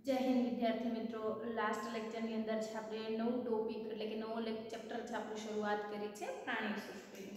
जय हिंद विद्यार्थी मित्रों, लास्ट लेक्चर अंदर આપણે નવું ટોપિક એટલે કે નવો ચેપ્ટર છે આપણે શરૂઆત કરી છે પ્રાણી સૃષ્ટિની।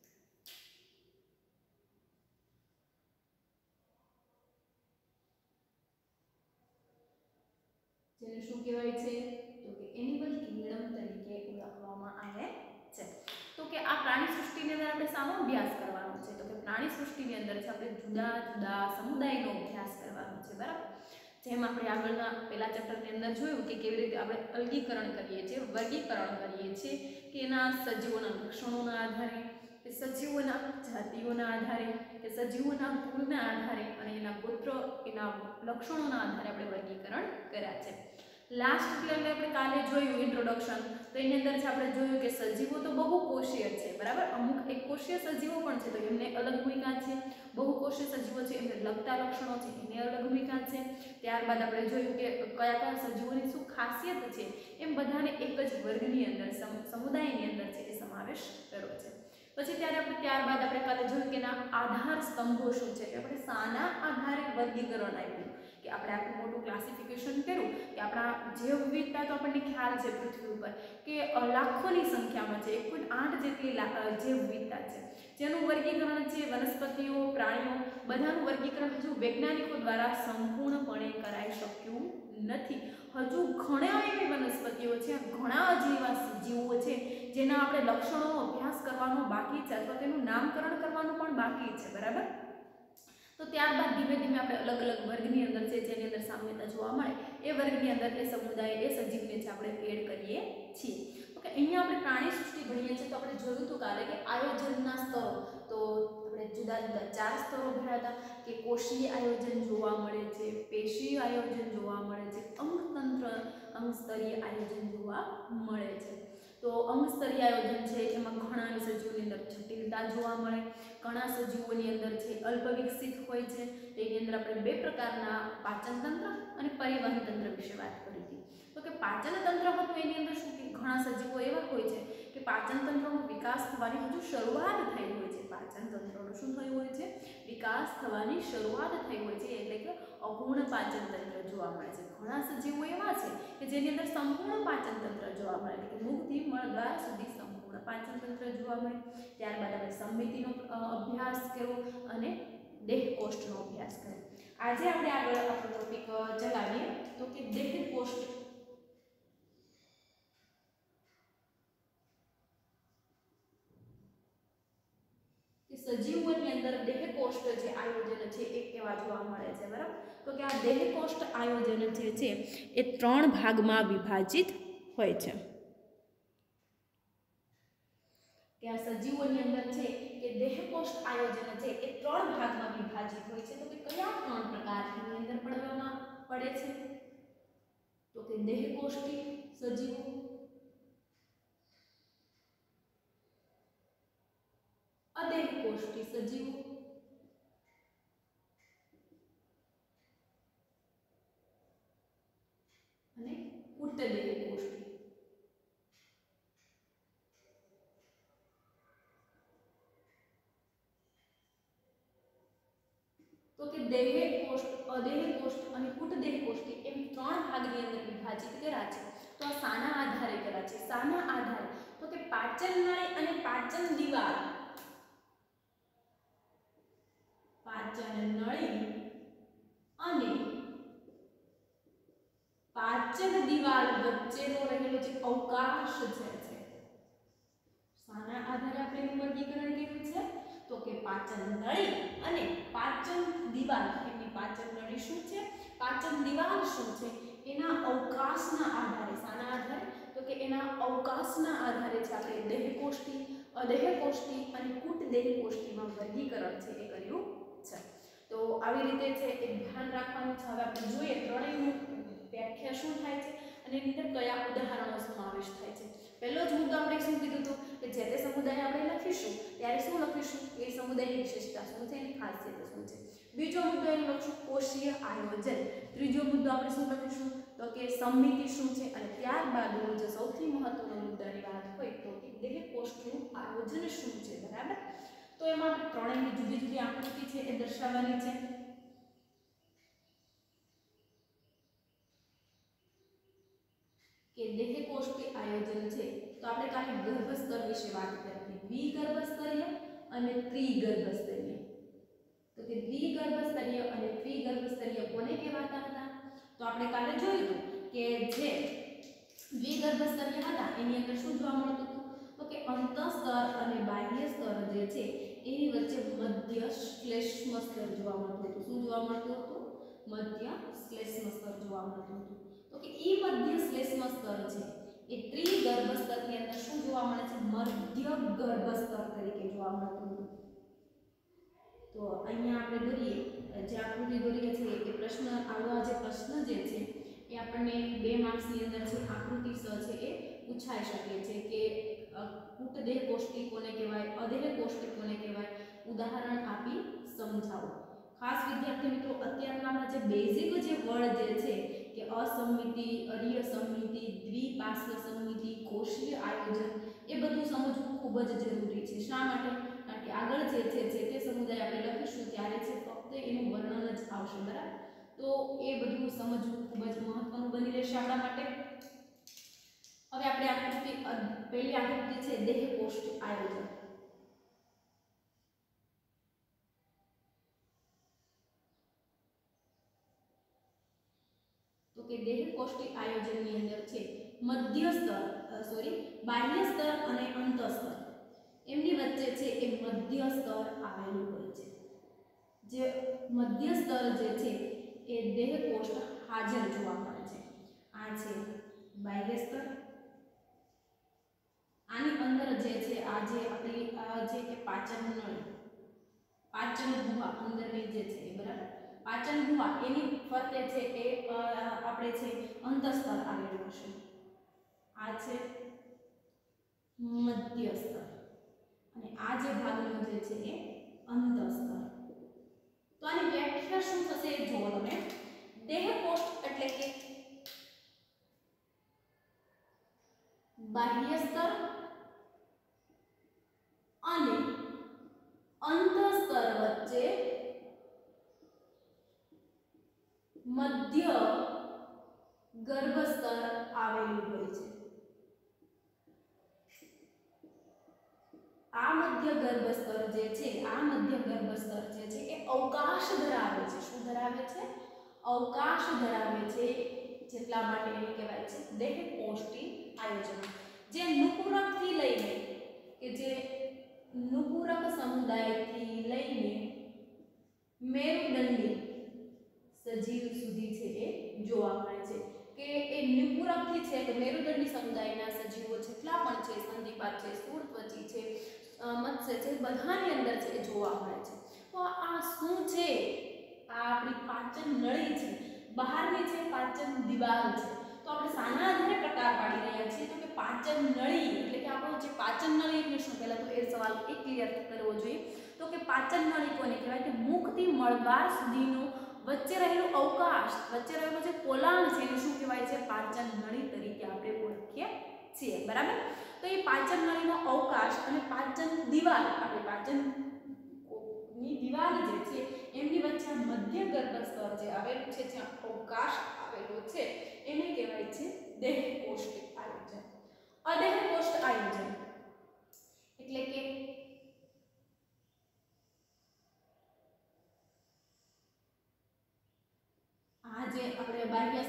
જેને શું કહેવાય છે તો કે એનિમલ કિંગડમ તરીકે ઓળખવામાં આવે છે। તો કે આ પ્રાણી સૃષ્ટિની અંદર આપણે શાનો અભ્યાસ કરવાનો છે તો કે પ્રાણી સૃષ્ટિની અંદર છે આપણે જુદા જુદા સમુદાયનો અભ્યાસ કરવાનો છે, બરાબર। જેમ આપણે આગળના પહેલા ચેપ્ટરની અંદર જોયું કે કેવી રીતે આપણે અલગીકરણ કરીએ છીએ, વર્ગીકરણ કરીએ છીએ કે એના સજીવોના લક્ષણોના આધારે, કે સજીવોના જાતિઓના આધારે, કે સજીવોના કુળના આધારે અને એના ગોત્ર, એના લક્ષણોના આધારે આપણે વર્ગીકરણ કર્યા છે। લાસ્ટ ક્લાસમાં આપણે કાલે જોયું ઇન્ટ્રોડક્શન, તો એની અંદર છે આપણે જોયું કે સજીવો તો બહુકોષીય છે, બરાબર। અમુક એકકોષીય સજીવો પણ છે તો એમને અલગ ભૂમિકા છે, બહુકોષીય સજીવો છે એમને લગતા લક્ષણો છે એને અલગ ભૂમિકા છે। ત્યારબાદ આપણે જોયું કે કયા કયા સજીવોની શું ખાસિયત છે, એમ બધાને એક જ વર્ગની અંદર સમુદાયની અંદર છે એ સમાવેશ કર્યો છે। પછી ત્યારબાદ આપણે કાલે જોયું કે એના આધાર સ્તંભો શું છે, આપણે શાના આધારે વર્ગીકરણ આપ્યું, કે આપણે આટલું મોટું ક્લાસિફિકેશન કર્યું કે આપણા જૈવ વિવિધતા તો આપણને ખ્યાલ છે પૃથ્વી ઉપર કે લાખોની સંખ્યામાં છે, 1.8 જેટલી જૈવ વિવિધતા છે, જેનું વર્ગીકરણ છે વનસ્પતિઓ, પ્રાણીઓ બધાનું વર્ગીકરણ હજુ વૈજ્ઞાનિકો દ્વારા સંપૂર્ણપણે કરાઈ શક્યું નથી। હજુ ઘણા એવી વનસ્પતિઓ છે, ઘણા એવા જીવો છે જેના આપણે લક્ષણોનો અભ્યાસ કરવાનો બાકી છે અથવા તેનું નામકરણ કરવાનું પણ બાકી છે, બરાબર। તો ત્યારબાદ ધીમે ધીમે આપણે અલગ અલગ વર્ગની અંદર છે જેની અંદર સામ્યતા જોવા મળે એ વર્ગની અંદર એ સમુદાય, એ સજીવને છે આપણે એડ કરીએ છીએ। ઓકે, અહીંયા આપણે પ્રાણી સૃષ્ટિ ભણીએ છીએ તો આપણે જોયું હતું કાલે કે આયોજનના સ્તરો, તો આપણે જુદા જુદા 4 સ્તરો ભણ્યા હતા કે કોષીય આયોજન જોવા મળે છે, પેશી આયોજન જોવા મળે છે, અંગસ્તરીય આયોજન જોવા મળે છે। તો અંગસ્તરીય આયોજન છે એમાં ઘણા સજીવોની અંદર જટિલતા જોવા મળે, ઘણા સજીવોની અંદર છે અલ્પ વિકસિત હોય છે। તેની અંદર આપણે બે પ્રકારના પાચન તંત્ર અને પરિવહન તંત્ર વિશે વાત કરી હતી। તો કે પાચન તંત્ર હતું એની અંદર શું કે ઘણા સજીવો એવા હોય છે કે પાચન તંત્રનો વિકાસ થવાની હજુ શરૂઆત થઈ હોય છે, પાચન તંત્રનો શું થયું હોય છે, વિકાસ થવાની શરૂઆત થઈ હોય છે, એટલે કે અપૂર્ણ પાચન તંત્ર જોવા મળે છે। ઘણા સજીવો એવા છે કે જેની અંદર સંપૂર્ણ પાચન તંત્ર જોવા મળે, એટલે કે મુખથી મળદ્વાર સુધી સંપૂર્ણ પાચન તંત્ર જોવા મળે। ત્યારબાદ આપણે સમિતિનો અભ્યાસ કર્યો અને દેહકોષ્ઠનો અભ્યાસ કર્યો। આજે આપણે આગળ આપણો ટોપિક ચલાવીએ તો કે દેહકોષ્ઠ, કે સજીવોની અંદર દેહકોષ્ઠ જે આયોજન છે એ કેવા જોવા મળે છે, બરાબર। તો કે આ દેહકોષ્ઠ આયોજન જે છે એ 3 ભાગમાં વિભાજિત હોય છે, કે આ સજીવોની અંદર છે કે દેહકોષ્ઠ આયોજન છે એ 3 ભાગમાં વિભાજિત હોય છે। તો કે કયા 3 પ્રકારની અંદર પડવામાં પડે છે તો કે દેહકોષ્ઠી સજીવો, અદેહકોષ્ઠી સજીવો અને ઉત્તદેહકોષ્ઠી। તો કે દેહકોષ્ઠ, અદેહકોષ્ઠ અને ઉત્તદેહકોષ્ઠી એમ 3 ભાગની અંદર વિભાજિત કર્યા છે। તો આ શાના આધારે કર્યા છે, શાના આધારે તો કે પાચન નળી અને પાચન દિવાલ, પાચન નળી અને પાચન દિવાલ વચ્ચેનો રહેલો જે અવકાશ છે, શાના આધારે આપણે એનું વર્ગીકરણ કર્યું છે તો કે પાચન નળી અને પાચન દિવાલ, એની પાચન નળી શું છે, પાચન દિવાલ શું છે, એના અવકાશના આધારે, શાના આધારે તો કે એના અવકાશના આધારે છે આપણે દેહકોષ્ઠી, અદેહકોષ્ઠી અને ઉત્તદેહકોષ્ઠીમાં વર્ગીકરણ છે એ કર્યું છે। તો આવી રીતે છે એ ધ્યાન રાખવાનું છે। હવે આપણે જોઈએ ત્રણેયનું વ્યાખ્યા શું થાય છે અને એની અંદર કયા ઉદાહરણો સમાવેશ થાય છે। પહેલો જ મુદ્દો આપણે શું કીધું હતું કે જે તે સમુદાય આપણે લખીશું ત્યારે શું લખીશું, એ સમુદાયની વિશેષતા શું છે, એની ખાસિયત શું છે। બીજો મુદ્દો એને લખશું કોષીય આયોજન, ત્રીજો મુદ્દો આપણે શું લખીશું તો કે સમિતિ શું છે, અને ત્યારબાદનો જે સૌથી મહત્વનો મુદ્દાની વાત હોય તો કે દેહકોષ્ઠનું આયોજન શું છે, બરાબર। તો એમાં આપણે ત્રણેયની જુદી જુદી આકૃતિ છે એ દર્શાવવાની છે। કે દેહકોષ્ઠી આયોજન છે તો આપણે કાલે ગર્ભસ્તર વિશે વાત કરી હતી, દ્વિગર્ભસ્તરીય અને ત્રિગર્ભસ્તરીય. તો કે દ્વિગર્ભસ્તરીય અને ત્રિગર્ભસ્તરીય કોને કહેવાતા હતા? તો આપણે કાલે જોયું હતું કે જે દ્વિગર્ભસ્તરીય હતા એની અંદર શું જોવા મળતું હતું? તો કે અંતઃસ્તર અને બાહ્ય સ્તર જે છે એની વચ્ચે મધ્ય શ્લેષ્મ સ્તર જોવા મળતું હતું. શું જોવા મળતું હતું? મધ્ય શ્લેષ્મ સ્તર જોવા મળતું હતું. તો કે ઈ મધ્ય શ્લેષ્મ સ્તર છે એ ત્રિગર્ભસ્તરની અંદર શું જોવા મળે છે? મધ્ય ગર્ભસ્તર તરીકે જોવા મળતું હતું. તો અહીંયા આપણે દોરીએ જે આકૃતિ દોરીએ છીએ એ પ્રશ્ન આવા જે પ્રશ્ન જે છે એ આપણને 2 માર્ક્સની અંદર જે આકૃતિ છે એ પૂછાઈ શકે છે કે કૂટદેહ કોષ્ઠી કોને કહેવાય, અદેહ કોષ્ઠી કોને કહેવાય, ઉદાહરણ આપી સમજાવો. ખાસ વિદ્યાર્થી મિત્રો અત્યારના જે બેઝિક જે વર્ડ જે છે કે અસમિતિ, અરીય સમિતિ, દ્વિપાર્શ્વ સમિતિ, કોષીય આયોજન એ બધું સમજવું ખૂબ જ જરૂરી છે. શા માટે? કારણ કે આગળ જે છે તે સમુદાય આપણે લખીશું ત્યારે છે ફક્ત એનું વર્ણન જ આવશે, બરાબર? તો એ બધું સમજવું ખૂબ જ મહત્વનું બની રહેશે આપણા માટે. હવે આપણે આકૃતિ પહેલી આકૃતિ છે દેહકોષ્ઠી આયોજન. તો કે દેહકોષ્ઠી આયોજનની અંદર છે મધ્ય સ્તર બાહ્ય સ્તર અને અંતઃસ્તર એમની વચ્ચે છે એ મધ્ય સ્તર આવેલું હોય છે. જે મધ્ય સ્તર જે છે એ દેહકોષ્ઠ હાજર જોવા મળે છે. આ છે બાહ્ય સ્તર. આની અંદર જે છે આ જે આપણી જે કે પાચન નળી, પાચન ગુહા અંદરની જે છે બરાબર, પાચન ગુહા એની ફરતે છે એ આપણે છે અંતઃસ્તર આવેલું છે. આ છે મધ્ય સ્તર અને આ જે ભાગનો જે છે એ અંતઃસ્તર. તો આની વ્યાખ્યા શું થશે એ જુઓ તમે. દેહકોષ્ઠ એટલે કે બાહ્ય સ્તર અને અંતઃસ્તર વચ્ચે મધ્ય ગર્ભસ્તર આવેલું હોય છે. આ મધ્ય ગર્ભસ્તર જે છે એ અવકાશ ધરાવે છે. શું ધરાવે છે? અવકાશ ધરાવે છે. જેટલા માટે એને કહેવાય છે દેહકોષ્ઠી આયોજન. જે નુપુરકથી લઈને કે જે નુપુરક સમુદાયથી લઈને મેરુદંડી સજીવ સુધી છે એ જોવા મળે છે. કે એ નુપુરકથી છે કે મેરુદંડી સમુદાયના સજીવો જેટલા પણ છે, સંધિપાત છે, સ્થૂળત્વચી છે, મત્સ્ય છે, બધાની અંદર છે એ જોવા મળે છે. તો આ શું છે? આ આપણી પાચન નળી છે, બહારની છે પાચન દિવાલ છે. તો આપણે સાના આધારે પ્રકાર પાડી રહ્યા છીએ? તો કે પાચન નળી એટલે કે આપણો જે પાચન નળી એટલે શું? પહેલા તો એ સવાલ એ ક્લિયર કરવો જોઈએ. તો કે પાચન નળી કોને કહેવાય? કે મુખથી મળદ્વાર સુધીનો વચ્ચે રહેલું અવકાશ, વચ્ચે રહેલો જે પોલાણ છે એને શું કહેવાય છે? પાચન નળી તરીકે આપણે ઓળખીએ છીએ, બરાબર? તો એ પાચન નળીનો અવકાશ અને પાચન દિવાલ, આપણે પાચન ની દિવાલ જે છે એમની વચ્ચે મધ્ય ગર્ભસ્તર જે આવેલું છે, જ્યાં અવકાશ આવેલો છે, એને કહેવાય છે દેહકોષ્ઠી આયોજન. અદેહકોષ્ઠ આયોજન એટલે કે આ જે આપણે બાહ્ય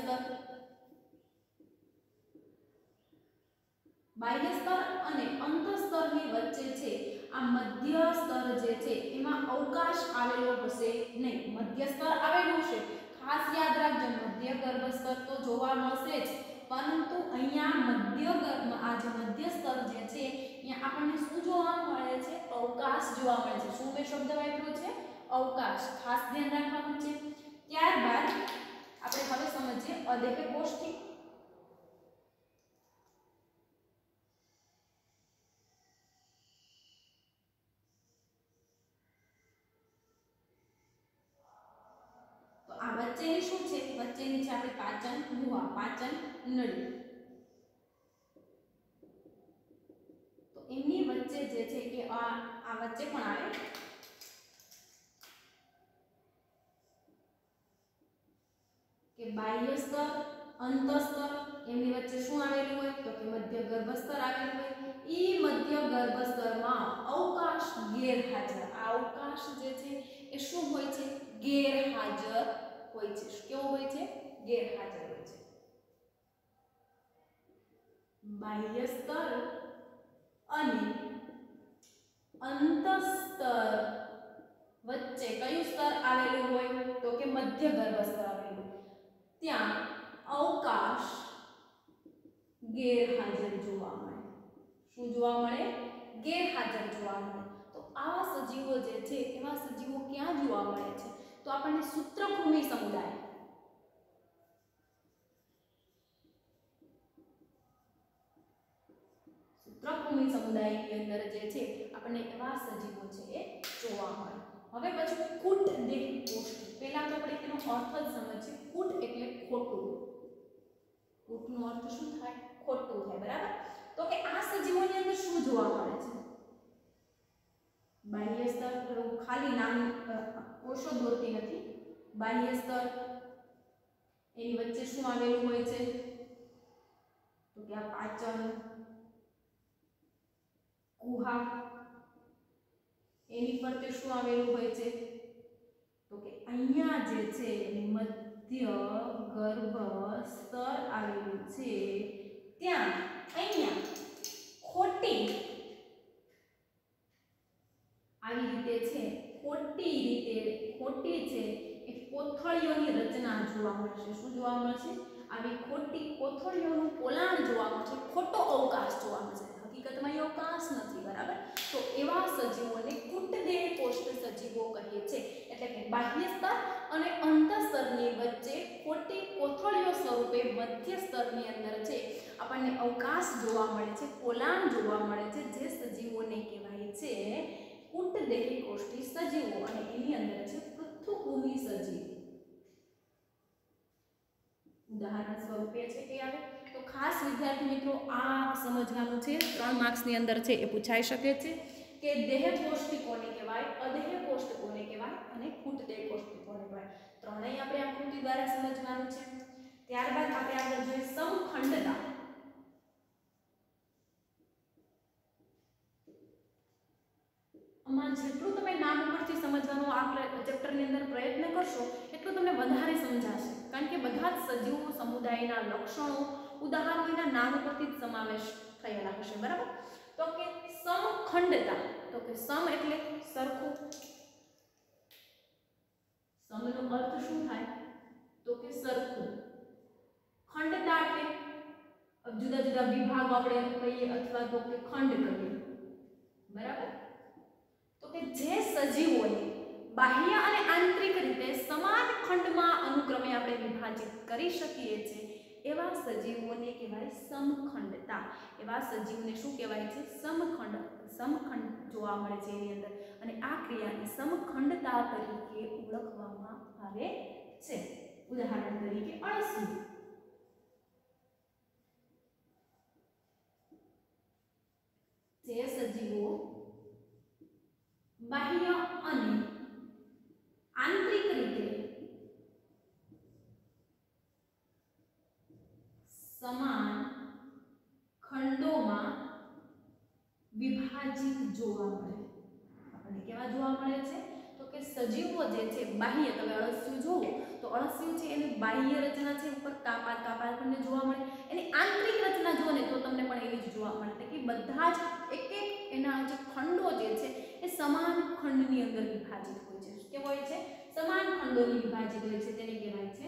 સ્તર અને અંતઃસ્તરની વચ્ચે છે આ મધ્ય સ્તર જે છે એમાં અવકાશ આવેલો હશે નહીં. મધ્ય સ્તર આવેલું છે, ખાસ યાદ રાખજો. મધ્ય ગર્ભસ્તર તો જોવા મળશે જ, પરંતુ અહીંયા આ જે મધ્ય સ્તર જે છે અહીંયા આપણને શું જોવા મળે છે? અવકાશ જોવા મળે છે. શું મેં શબ્દ વાપર્યો છે? અવકાશ. ખાસ ધ્યાન રાખવાનું છે. ત્યારબાદ આપણે હવે સમજીએ અદેહકોષ્ઠી. તો આ વચ્ચેની શું છે? વચ્ચેની છે આપણી પાચન ગુહા, પાચન નળી. તો એની વચ્ચે જે છે કે આ વચ્ચે પણ આવે કે બાહ્ય સ્તર, અંતઃસ્તર એમની વચ્ચે શું આવેલું હોય તો કે મધ્ય ગર્ભસ્તર આવેલું હોય ઈ મધ્ય ગર્ભસ્તરમાં અવકાશ ગેરહાજર આ અવકાશ જે છે એ શું હોય છે ગેરહાજર હોય છે કેવો હોય છે ગેરહાજર હોય છે બાહ્ય સ્તર અને અંતસ્તર વચ્ચે કયું સ્તર આવેલું હોય તો કે મધ્ય ગર્ભસ્તર આવેલું ત્યાં અવકાશ ગેરહાજર જોવા મળે શું જોવા મળે ગેરહાજર જોવા મળે તો આવા સજીવો જે છે એવા સજીવો ક્યાં જોવા મળે છે તો આપણને સૂત્રભૂમિ સમુદાય સૂત્રભૂમિ સમુદાયની અંદર જે છે આપણને એવા સજીવો છે એ જોવા મળે હવે પછી કૂટ દેહ કોષ્ઠી પહેલા તો આપણે તેનો અર્થ જ સમજીએ કૂટ એટલે ખોટું કૂટનો અર્થ શું થાય ખોટું થાય બરાબર તો કે આ સજીવોની અંદર શું જોવા મળે છે બાહ્ય સ્તર ખાલી નામ કોષો દોરતી નથી બાહ્ય સ્તર એની વચ્ચે શું આવેલું હોય છે તો કે આ પાચન ગુહા એની ફરતે શું આવેલું હોય છે તો કે અહીંયા જે છે મધ્ય ગર્ભ સ્તર આવેલું છે ત્યાં અહીંયા ખોટી આવી રીતે છે ખોટી છે એ કોથળીઓની રચના જોવા મળશે શું જોવા મળશે આવી ખોટી કોથળીઓનું પોલાણ જોવા મળશે ખોટો અવકાશ જોવા મળશે હકીકતમાં એ અવકાશ નથી બરાબર તો એવા સજીવોને કૂટદેહ કોષ્ઠ સજીવો કહીએ છે એટલે કે બાહ્ય સ્તર અને અંતઃસ્તરની વચ્ચે ખોટી કોથળીઓ સ્વરૂપે મધ્ય સ્તરની અંદર છે આપણને અવકાશ જોવા મળે છે પોલાણ જોવા મળે છે જે સજીવોને કહેવાય છે કૂટદેહ કોષ્ઠી સજીવો અને એની અંદર છે પૃથ્વીભૂમિ સજીવ ઉદાહરણ સ્વરૂપે છે કે આવે તો ખાસ વિદ્યાર્થી મિત્રો આ સમજવાનું છે 3 માર્ક્સની અંદર છે એ પૂછાઈ શકે છે કે દેહ કોષ્ઠી કોને કહેવાય અદેહ કોષ્ઠ કોને કહેવાય અને કૂટદેહ કોષ્ઠી કોને કહેવાય ત્રણેય આપણે આકૃતિ દ્વારા સમજવાનું છે ત્યારબાદ આપણે આગળ જોઈએ સમખંડતા આમાં જેટલું તમે નામ ઉપરથી સમજવાનો આ ચેપ્ટરની અંદર પ્રયત્ન કરશો એટલું તમને વધારે સમજાશે કારણ કે બધા જ સજીવો સમુદાયના લક્ષણો ઉદાહરણો એના નામ ઉપરથી જ સમાવેશ થયેલા હશે બરાબર તો કે સમખંડતા તો કે સમ એટલે સરખું સમનો અર્થ શું થાય તો કે સરખું ખંડતા એટલે જુદા જુદા વિભાગ આપણે કહીએ અથવા તો કે ખંડ કહીએ બરાબર તો કે જે સજીવોને બાહ્ય અને આંતરિક રીતે સમાન ખંડમાં અનુક્રમે આપણે વિભાજિત કરી શકીએ છીએ એવા સજીવોને કહેવાય સમખંડતા એવા સજીવને શું કહેવાય છે સમખંડ જોવા મળે છે એની અંદર અને આ ક્રિયાને સમખંડતા તરીકે ઓળખવામાં આવે છે ઉદાહરણ તરીકે અળસિયું જે સજીવો બાહ્ય અને આંતરિક રીતે સમાન ખંડોમાં વિભાજિત જોવા મળે આપણને કેવા જોવા મળે છે તો કે સજીવો જે છે બાહ્ય તમે અળસિયું જુઓ તો અળસિયું છે એની બાહ્ય રચના છે ઉપર કાપા આપણને જોવા મળે એની આંતરિક રચના જુઓ ને તો તમને પણ એવી જ જોવા મળે કે બધા જ એક એક એના જે ખંડો જે છે એ સમાન ખંડની અંદર વિભાજિત હોય છે કેવો હોય છે સમાન ખંડોની વિભાજિત હોય છે તેને કહેવાય છે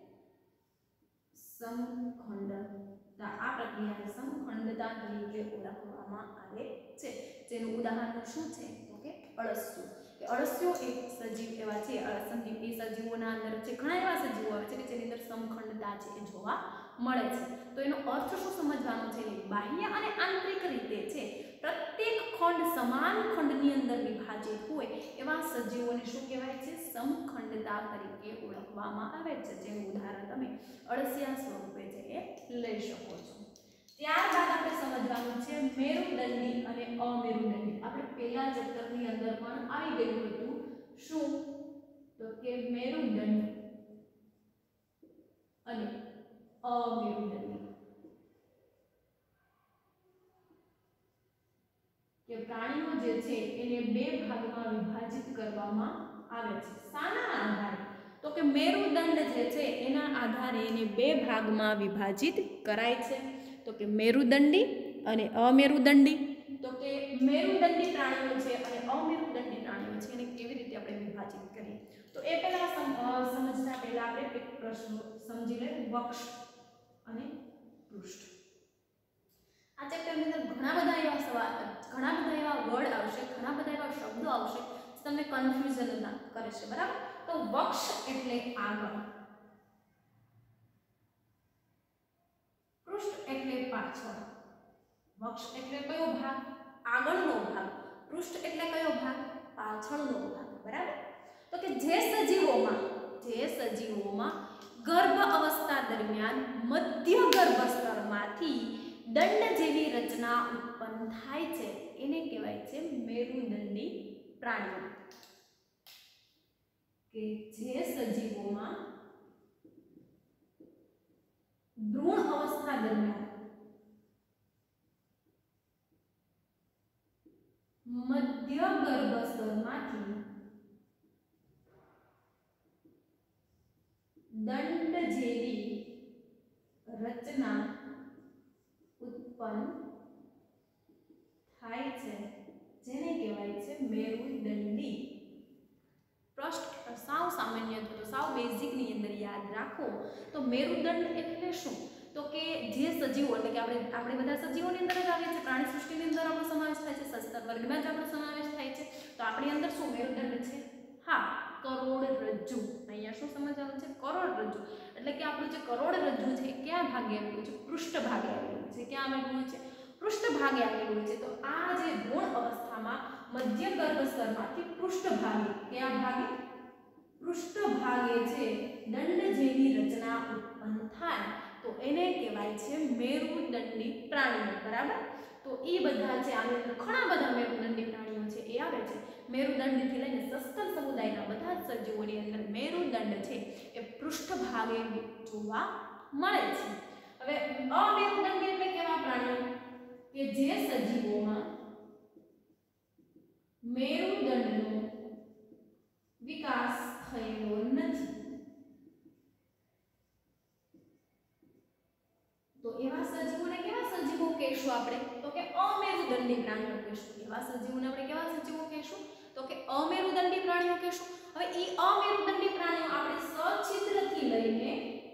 સમખંડતા આ પ્રક્રિયાને સમખંડતા તરીકે ઓળખવામાં આવે છે જેનું ઉદાહરણ શું છે તો કે અળસિયું કે અળસિયો એક સજીવ એવા છે સંદીપ એ સજીવોના અંદર છે ઘણા એવા સજીવો આવે છે કે જેની અંદર સમખંડતા છે એ જોવા મળે છે તો એનો અર્થ શું સમજવાનો છે બાહ્ય અને આંતરિક રીતે છે પ્રત્યેક ખંડ સમાન ખંડની અંદર વિભાજિત હોય એવા સજીવોને શું કહેવાય છે સમખંડતા તરીકે ઓળખવામાં આવે છે જેનું ઉદાહરણ તમે અળસિયા સ્વરૂપે છે એ લઈ શકો છો ત્યારબાદ આપણે સમજવાનું છે મેરુદંડી અને અમેરુદંડી આપણે પહેલા ચેપ્ટરની અંદર પણ આવી ગયું હતું શું તો કે મેરુદંડ અને અમેરુદંડી કે પ્રાણીઓ જે છે એને બે ભાગમાં વિભાજિત કરવામાં આવે છે. શાના આધારે? તો કે મેરુદંડ જે છે એના આધારે એને બે ભાગમાં વિભાજિત કરાય છે. તો કે મેરુદંડી અને અમેરુદંડી. તો કે મેરુદંડી પ્રાણીઓ છે અને અમેરુદંડી પ્રાણીઓ છે એને કેવી રીતે આપણે વિભાજિત કરીએ? તો એ પહેલા સમજતા પહેલા આપણે એક પ્રશ્ન સમજી લઈએ, વક્ષ અને પૃષ્ઠ. આ ચેપ્ટરની અંદર ઘણા બધા એવા સવાલ, ઘણા બધા એવા વર્ડ આવશે, ઘણા બધા એવા શબ્દો આવશે જે તમને કન્ફ્યુઝન કરે છે, બરાબર? તો વક્ષ એટલે આગળ, પૃષ્ઠ એટલે પાછળ. વક્ષ એટલે કયો ભાગ? આગળનો ભાગ. પૃષ્ઠ એટલે કયો ભાગ? પાછળનો ભાગ, બરાબર? તો કે જે સજીવોમાં ગર્ભ અવસ્થા દરમિયાન મધ્ય ગર્ભ સ્તરમાંથી દંડ જેવી રચના ઉત્પન્ન થાય છે એને કહેવાય છે મેરુદંડી પ્રાણીઓ. કે જે સજીવોમાં ભ્રૂણ અવસ્થા દરમિયાન મધ્ય ગર્ભ સ્તરમાંથી દંડ જેવી રચના ઉત્પન્ન થાય છે જેને કહેવાય છે મેરુદંડી. સાવ સામાન્ય તો સાવ બેઝિક ની અંદર યાદ રાખો તો મેરુદંડ એટલે શું? તો કે જે સજીવો, એટલે કે આપણે બધા સજીવોની અંદર જ આવે છે, પ્રાણી સૃષ્ટિની અંદર આપણો સમાવેશ થાય છે, સસ્તન વર્ગમાં જ આપણો સમાવેશ થાય છે. તો આપણી અંદર શું મેરુદંડ છે? હા, કરોડરજ્જુ. અહીંયા શું સમજવાનું છે? કરોડરજ્જુ. એટલે કે આપણું જે કરોડરજ્જુ છે ક્યાં ભાગે આવેલું છે? પૃષ્ઠ ભાગે આવેલું છે. ક્યાં આવેલું છે? પૃષ્ઠ ભાગે આવેલું છે. તો આ જે ભ્રૂણ અવસ્થામાં મધ્ય ગર્ભ સ્તરમાંથી પૃષ્ઠ ભાગે, કયા ભાગે? પૃષ્ઠ ભાગે છે દંડ જેવી રચના ઉત્પન્ન થાય તો એને કહેવાય છે મેરુદંડી પ્રાણીઓ, બરાબર? તો એ બધા છે, આની અંદર ઘણા બધા મેરુદંડી પ્રાણીઓ છે એ આવે છે. મેરુદંડથી લઈને સસ્તન સમુદાયના બધા જ સજીવોની અંદર મેરુદંડ છે એ પૃષ્ઠ ભાગે જોવા મળે છે. હવે અમેરુદંડી એટલે કેવા પ્રાણીઓ? કે જે સજીવોમાં મેરુદંડનો વિકાસ થયેલો નથી. તો એવા સજીવોને કેવા સજીવો કહેશું આપણે? તો કે અમેરુદંડી પ્રાણીઓ કહેશું. એવા સજીવોને આપણે કેવા સજીવો કહેશું? તો કે અમેરુદંડી પ્રાણીઓ કહેશું. હવે એ અમેરુદંડી પ્રાણીઓ આપણે સછિદ્રથી લઈને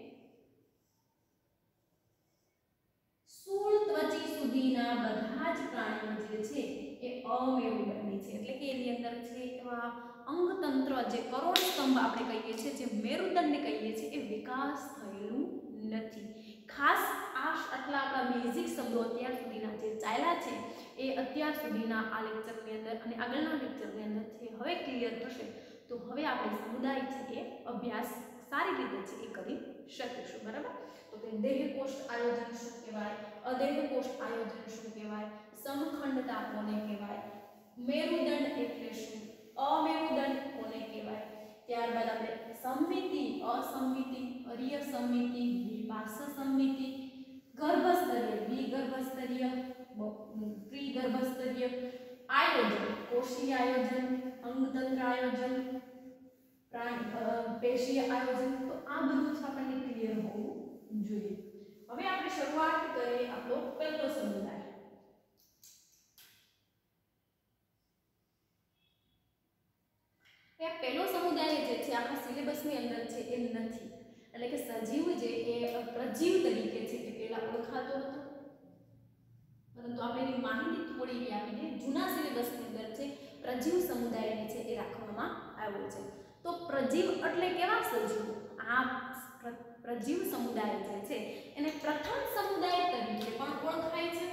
સ્થૂળ ત્વચી સુધીના બધા જ પ્રાણીઓ જે છે એ અમેરુદંડી છે. એટલે કે એની અંદર છે એવા અંગતંત્ર, જે કરોડ સ્તંભ આપણે કહીએ છીએ, જે મેરુદંડ કહીએ છીએ, એ વિકાસ થયેલું નથી. ખાસ આટલા આપણા બેઝિક શબ્દો અત્યાર સુધીના જે ચાલ્યા છે એ અત્યાર સુધીના આ લેક્ચરની અંદર અને આગળના લેક્ચરની અંદર છે હવે ક્લિયર થશે. તો હવે આપણે સમુદાય છે એ અભ્યાસ સારી રીતે છે એ કરી શકીશું, બરાબર? તો કે દેહકોષ્ઠ આયોજન શું કહેવાય? અદેહકોષ્ઠ આયોજન શું કહેવાય? સમખંડતા કોને કહેવાય? મેરુદંડ એટલે શું? અમેરુદંડ કોને કહેવાય? ત્યારબાદ આપણે સંમિતિ, અસંમિતિ, અરીય સંમિતિ, દ્વિપાર્શ્વ સંમિતિ, ગર્ભસ્તરીય, દ્વિગર્ભસ્તરીય, ત્રિગર્ભસ્તરીય આયોજન, કોષીય આયોજન, અંગતંત્ર આયોજન, પેશીય આયોજન, તો આ બધું જ આપણને ક્લિયર હોવું જોઈએ. હવે આપણે શરૂઆત કરીએ આપણો પહેલો સમુદાય. એ પહેલો સમુદાય જે છે આપણા સિલેબસની અંદર છે એ નથી. એટલે કે સજીવ જે એ પ્રજીવ તરીકે છે એ પહેલા ઓળખાતો હતો, પરંતુ આપણે એની માહિતી થોડી એવી આપી દઈએ. જૂના સિલેબસની અંદર છે પ્રજીવ સમુદાય છે એ રાખવામાં આવ્યો છે. તો પ્રજીવ એટલે કેવા સજીવો? આ પ્રજીવ સમુદાય જે છે એને પ્રથમ સમુદાય તરીકે પણ ઓળખાય છે.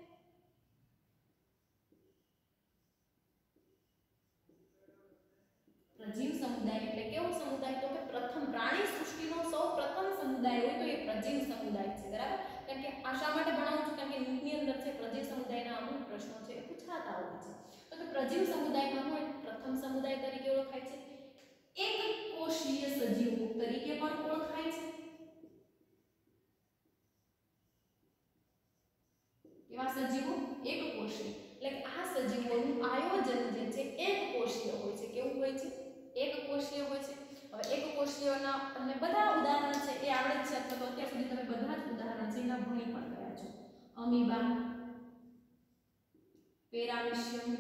પ્રજીવ સમુદાય એટલે કેવો સમુદાય? તો કે પ્રથમ પ્રાણી સૃષ્ટિનો સૌ પ્રથમ સમુદાય હોય તો એ પ્રજીવ સમુદાય છે, બરાબર? કારણ કે આ શા માટે ભણાવું છું? કારણ કે નીટની અંદર છે પ્રજીવ સમુદાયના અમુક પ્રશ્નો છે એ પૂછાતા હોય છે. તો કે પ્રજીવ સમુદાયમાં હોય પ્રથમ સમુદાય તરીકે ઓળખાય છે. એક કોષીય સજીવો તરીકે પણ ઓળખાય છે. એવા સજીવો એક કોષીય. એટલે કે આ સજીવોનું આયોજન જે છે એક કોષીય હોય છે. કેવું હોય છે? એક કોષીય હોય છે. હવે એક કોષીયના તમને બધા ઉદાહરણ છે એ આવડે છે, અથવા તો અત્યાર સુધી તમે બધા જ ઉદાહરણ છે એના ભણી પણ ગયા છો. અમીબા, પેરામિશિયમ,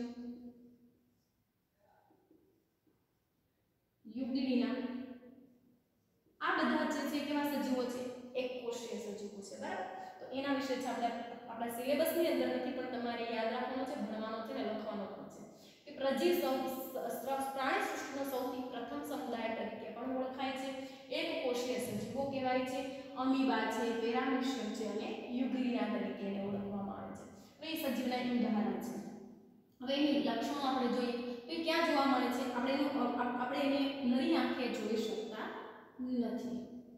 યુગ્લિના, આ બધા જે છે કેવા સજીવો છે? એક કોષીય સજીવો છે. બરાબર. તો એના વિશે છે આપણે આપણા સિલેબસની અંદર નથી, પણ તમારે યાદ રાખવાનું છે, ભણવાનો છે અને લખવાનો પણ છે કે પ્રાણી સૃષ્ટિનો સૌથી પ્રથમ સમુદાય તરીકે પણ ઓળખાય છે. એક કોષીય સજીવો કહેવાય છે. અમીબા છે, પેરામિશિયમ છે અને યુગ્લિના તરીકે એને ઓળખવામાં આવે છે. તો એ સજીવના ઉદાહરણ છે. હવે એની લક્ષણો આપણે જોઈએ તો એ ક્યાં જોવા મળે છે? આપણે એને નરી આંખે જોઈ શકતા નથી.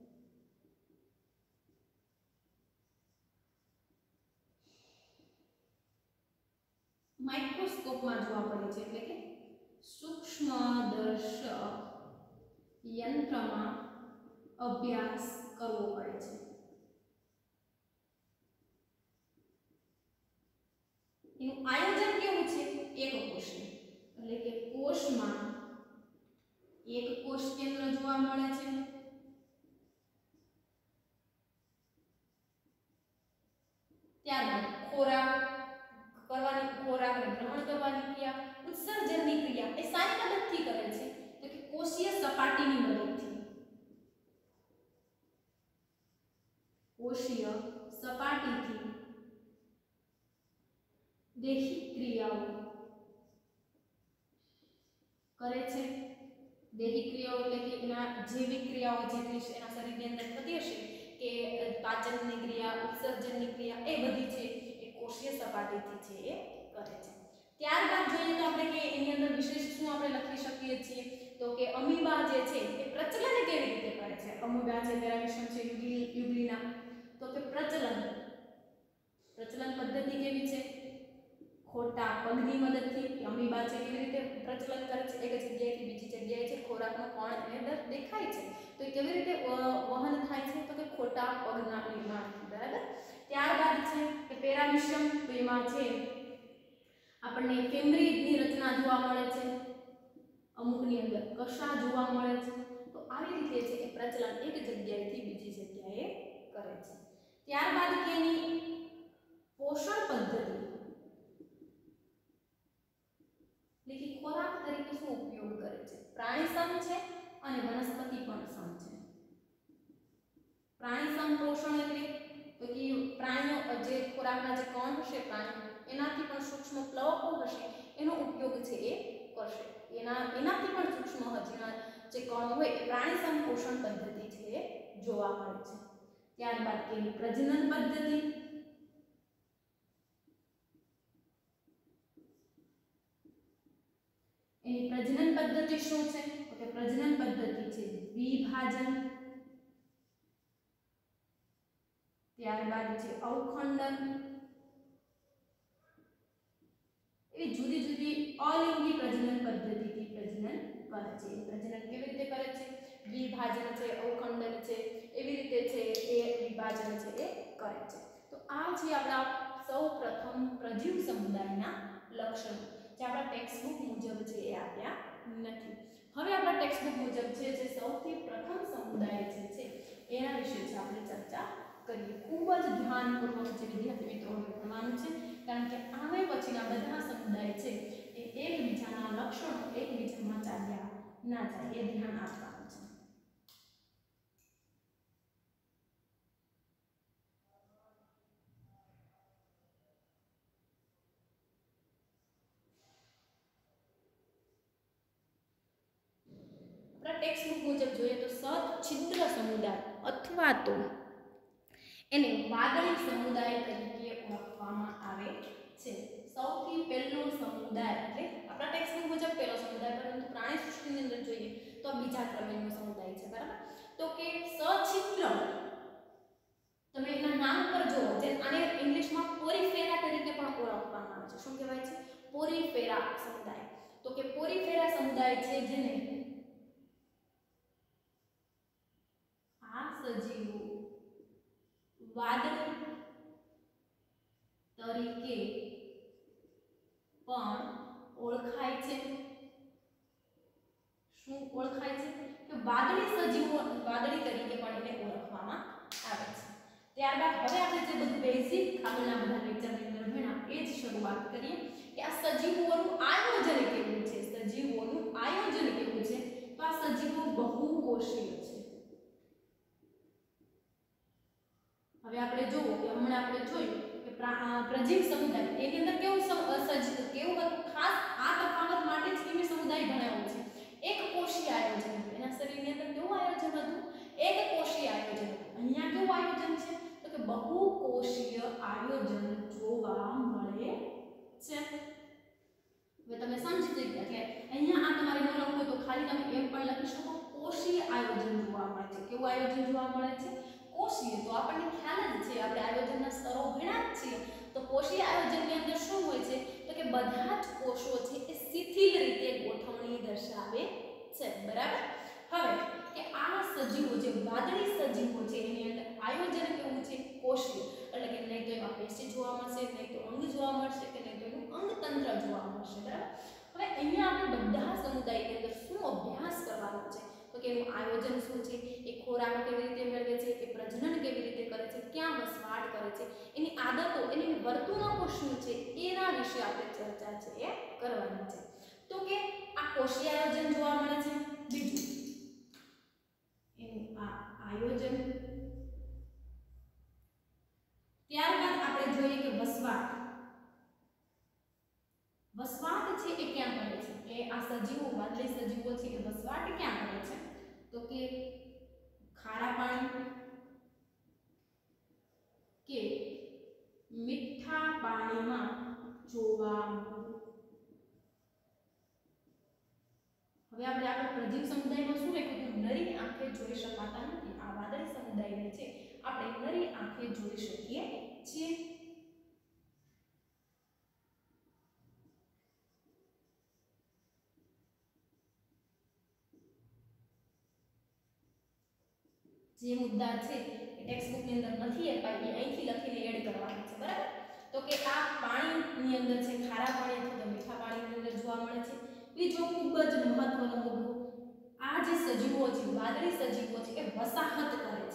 માઇક્રોસ્કોપમાં જોવા પડે છે, એટલે કે સૂક્ષ્મદર્શક યંત્રમાં અભ્યાસ કરવો પડે છે. એનું આયોજન કેવું છે? એક કોષીય, એટલે કે કોષમાં એક કોષ કેન્દ્ર જોવા મળે છે. ત્યારબાદ ખોરાક ગ્રહણ કરવાની ક્રિયા, ઉત્સર્જનની ક્રિયા એ સારી મદદથી કરે છે. તો કે કોષીય સપાટીની મદદથી. કોષીય સપાટીથી દેહિક ક્રિયાઓ કરે છે. દેહિક ક્રિયાઓ એટલે કે એના જૈવિક ક્રિયાઓ જે છે એના શરીરની અંદર થતી હશે કે પાચનની ક્રિયા, ઉત્સર્જનની ક્રિયા એ બધી છે એ કોષીય સપાટીથી છે એ કરે છે. ત્યારબાદ જોઈએ તો આપણે કે એની અંદર વિશેષ શું આપણે લખી શકીએ છીએ? તો કે અમીબા જે છે એ પ્રચલન કેવી રીતે કરે છે? અમીબા છે, પેરામિશિયમ છે, યુગ્લિના. તો કે પ્રચલન પદ્ધતિ કેવી છે? ખોટા પગની મદદથી. અમીબા છે કેવી રીતે પ્રચલન કરે છે? એક જગ્યાએથી બીજી જગ્યાએ છે ખોરાકનો કણ એની અંદર દેખાય છે તો એ કેવી રીતે વહન થાય છે? તો કે ખોટા પગના નિર્માણથી. બરાબર. ત્યારબાદ છે કે પેરામિશિયમ, તો એમાં છે આપણને ફેમરીની રચના જોવા મળે છે, અમુકની અંદર કશા જોવા મળે છે. તો આવી રીતે છે એ પ્રચલન એક જગ્યાએથી બીજી જગ્યાએ કરે છે. ત્યારબાદ કે એની પોષણ પદ્ધતિ, એટલે કે ખોરાક તરીકે શું ઉપયોગ કરે છે? પ્રાણીસમ છે અને વનસ્પતિ પણ સમ છે. પ્રાણીસમ પોષણ એટલે તો કે પ્રાણીઓ જે ખોરાકના જે કણ હશે પ્રાણીઓ એનાથી પણ સૂક્ષ્મ પ્લવકો હશે એનો ઉપયોગ છે એ કરશે. એનાથી પણ સૂક્ષ્મ હજીના જે કણો હોય એ પ્રાણીસમ પોષણ પદ્ધતિ છે એ જોવા મળે છે. ત્યારબાદ કે પ્રજનન પદ્ધતિ, એની પ્રજનન પદ્ધતિ શું છે? તો કે પ્રજનન પદ્ધતિ છે દ્વિભાજન, ત્યારબાદ છે અવખંડન. એવી જુદી જુદી અલિંગી પ્રજનન પદ્ધતિથી પ્રજનન કરે છે. પ્રજનન કેવી રીતે કરે છે? દ્વિભાજન છે, અવખંડન છે, એવી રીતે છે એ વિભાજન છે એ કરે છે. તો આ છે આપણા સૌ પ્રથમ પ્રજીવ સમુદાયના લક્ષણો જે આપણા ટેક્સ્ટબુક મુજબ છે એ આપ્યા નથી. હવે આપણા ટેક્સ્ટબુક મુજબ છે જે સૌથી પ્રથમ સમુદાય જે છે એના વિશે છે આપણે ચર્ચા કરીએ. ખૂબ જ ધ્યાનપૂર્વક જે વિદ્યાર્થી મિત્રોને ભણવાનું છે, કારણ કે આને પછીના બધા સમુદાય છે એ એકબીજાના લક્ષણો એકબીજામાં ચાલ્યા ના જાય એ ધ્યાન આપવાનું છે. આપણા ટેક્સ્ટબુક મુજબ જોઈએ તો સચ્છિદ્ર સમુદાય અથવા તો એને વાદળી સમુદાય તરીકે ઓળખવામાં આવે છે. સૌથી પહેલો સમુદાય એટલે આપણા ટેક્સ્ટબુક મુજબ પહેલો સમુદાય, પરંતુ પ્રાણી સૃષ્ટિની અંદર જોઈએ તો બીજા ક્રમેનો સમુદાય છે. બરાબર. તો કે સચ્છિદ્ર, તમે એના નામ પર જુઓ, જે આને ઇંગ્લિશમાં પોરીફેરા તરીકે પણ ઓળખવામાં આવે છે. શું કહેવાય છે? પોરીફેરા સમુદાય. તો કે પોરીફેરા સમુદાય છે જેને આ સજીવો વાદળી તરીકે છે? શું ઓળખાય છે? કે વાદળી સજીવો, વાદળી તરીકે પણ એને ઓળખવામાં આવે છે. ત્યારબાદ હવે આપણે જે બધું બેઝિક આગળના બધા લેક્ચરની અંદર ભણ્યા એ જ શરૂઆત કરીએ કે આ સજીવોનું આયોજન કેવું છે. સજીવોનું આયોજન કેવું છે? તો આ સજીવો બહુકોષીય છે. હવે આપણે જોવો કે હમણાં આપણે જોયું કે પ્રજીવ સમુદાય એની અંદર કેવું કેવું ખાસ આ તફાવત માટે જ એમને સમુદાય ભણાવ્યો છે. એક કોષીય આયોજન, એના શરીરની અંદર કેવું આયોજન હતું? એક કોષીય આયોજન. અહીંયા કેવું આયોજન છે? તો કે બહુકોષીય આયોજન જોવા મળે છે. હવે તમે સમજી ગયા એટલે અહીંયા આ તમારે ન લખવું તો ખાલી તમે એમ પણ લખી શકો કોષીય આયોજન જોવા મળે છે. કેવું આયોજન જોવા મળે છે? કોષીય. તો આપણને ખ્યાલ જ છે, આપણે આયોજનના સ્તરો ભણ્યા જ છીએ. તો કોષીય આયોજનની અંદર શું હોય છે? તો કે બધા જ કોષો છે એ શિથિલ રીતે ગોઠવણી દર્શાવે છે. બરાબર. હવે કે આ સજીવો જે વાદળી સજીવો છે એની અંદર આયોજન કેવું છે? કોષીય. એટલે કે નહીં તો એમાં પેશી જોવા મળશે, નહીં તો અંગ જોવા મળશે, કે નહીં તો એનું અંગતંત્ર જોવા મળશે. બરાબર. હવે અહીંયા આપણે બધા સમુદાયની અંદર શું અભ્યાસ કરવાનો છે? તો કે એનું આયોજન શું છે, એ ખોરાક કેવી રીતે મેળવે છે, એ પ્રજનન કેવી રીતે કરે છે, ક્યાં વસવાટ કરે છે, એની આદતો, એની વર્તણૂકો શું છે, એના વિશે આપણે ચર્ચા છે એ કરવાની છે. તો કે આ કોષીય આયોજન જોવા મળે છે. બીજું એનું આ આયોજન. ત્યારબાદ આપણે જોઈએ કે વસવાટ. વસવાટ છે એ ક્યાં કરે છે? એ આ સજીવો, વાદળી સજીવો છે એ વસવાટ ક્યાં કરે છે? તો કે ખારા પાણી કે મીઠા પાણીમાં જોવા મળે. હવે આપણે આગળ પ્રજીવ સમુદાયમાં શું લખ્યું? નરી આંખે જોઈ શકાતા નથી. આ વાદળી સમુદાયને છે આપણે નરી આંખે જોઈ શકીએ છીએ. જે મુદ્દા છે એ ટેક્સ્ટબુક ની અંદર નથી આપ્યા, એ અહીંથી લખીને એડ કરવાના છે. બરાબર. તો કે આ પાણીની અંદર છે ખારા પાણી અથવા તો મીઠા પાણીની અંદર જોવા મળે છે. બીજો ખૂબ જ મહત્વનો મુદ્દો, આ જે સજીવો છે, વાદળી સજીવો છે એ વસાહત કરે છે.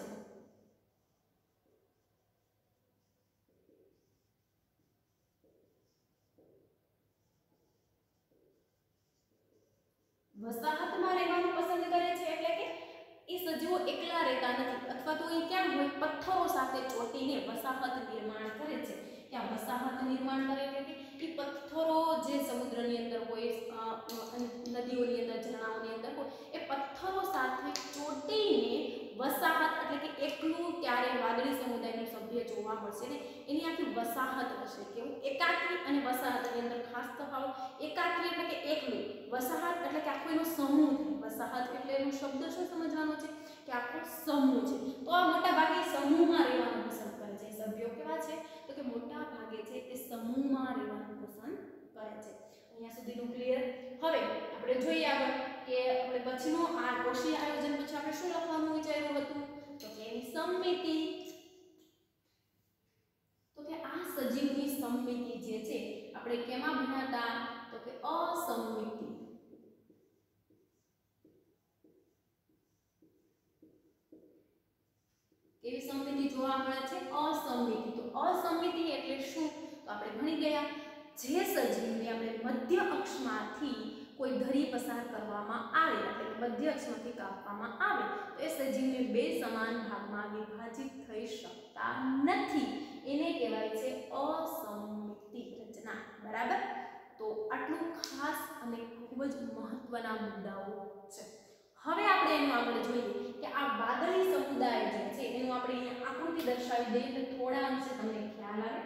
વસાહતમાં રહેવાનું પસંદ કરે છે. એટલે કે એ સજીવો એકલા રહેતા નથી, અથવા તો એ ક્યાં હોય? પથ્થરો સાથે ચોંટીને વસાહત નિર્માણ કરે છે. ક્યાં વસાહત નિર્માણ કરે? એટલે કે એ પથ્થરો જે સમુદ્રની અંદર હોય, નદીઓની અંદર, ઝરણાઓની અંદર હોય, એ પથ્થરો સાથે ચોંટીને વસાહત, એટલે કે એકલું ક્યારે વાદળી સમુદાયનું સભ્ય જોવા મળશે ને એની આખી વસાહત હશે. કેવું? એકાકી અને વસાહતની અંદર ખાસ તફાવત. એકાકી એટલે કે એકલું, વસાહત એટલે કે આખો એનો સમૂહ છે. વસાહત એટલે એનો શબ્દ શું સમજવાનો છે? કે આખો સમૂહ છે. તો આ મોટા ભાગે સમૂહમાં રહેવાનું પસંદ કરે છે. સભ્યો કેવા છે? તો કે મોટા ભાગે છે એ સમૂહમાં રહેવાનું પસંદ કરે છે. અહીંયા સુધીનું ક્લિયર. હવે આપણે જોઈએ આગળ કે આપણે પછીનો આ કોષીય આયોજન પછી આપણે શું લખવાનું વિચાર્યું હતું? તો કે એની સમમિતિ. તો કે આ સજીવની સમમિતિ જે છે આપણે કેમાં ભણ્યા? તો કે અસમમિતિ. કેવી સમમિતિ જોવા મળે છે? અસમમિતિ. તો અસમમિતિ એટલે શું? તો આપણે ભણી ગયા જે સજીવને આપણે મધ્ય અક્ષમાંથી કોઈ ધરી પસાર કરવામાં આવે, એટલે મધ્ય અક્ષમાંથી કાપવામાં આવે તો એ સજીવને બે સમાન ભાગમાં વિભાજિત થઈ શકતા નથી. એને કહેવાય છે અસમમિતિ રચના. બરાબર. તો આટલું ખાસ અને ખૂબ જ મહત્વના મુદ્દાઓ છે. હવે આપણે એનું આગળ જોઈએ કે આ વાદળી સમુદાય જે છે એનું આપણે અહીંયા આકૃતિ દર્શાવી દઈએ તો થોડા અંશે તમને ખ્યાલ આવે.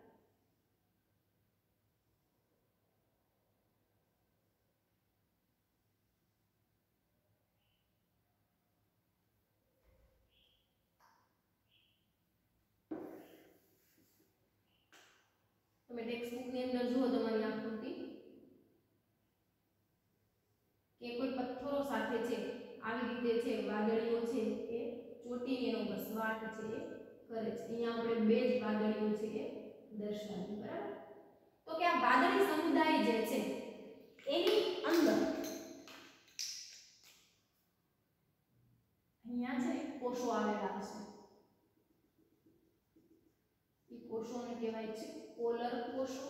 તમે ટેક્સ્ટબુક ની અંદર જુઓ તમારી આકૃતિ કે કોઈ પથ્થરો સાથે છે આવી રીતે છે વાદળીઓ છે એ ચોટીને એનો વસવાટ છે એ કરે છે. અહીંયા આપણે બે જ વાદળીઓ છે એ દર્શાવી. બરાબર. તો કે આ વાદળી સમુદાય જે છે એની અંદર અહીંયા છે કોષો આવેલા હશે. એ કોષોને કહેવાય છે પોલર કોષો.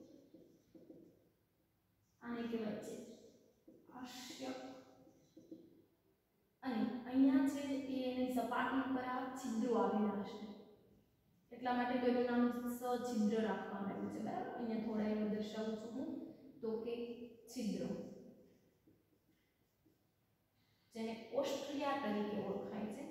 આને કહેવાય છે આશ્યક. અને અહીંયા છે એની સપાટી પર આ છિદ્રો આવેલા હશે, એટલા માટે તો એનું નામ સછિદ્ર રાખવામાં આવ્યું છે. બરાબર, અહીંયા થોડા એવું દર્શાવું છું હું, તો કે છિદ્રો, જેને ઓસ્ટ્રિયા તરીકે ઓળખાય છે.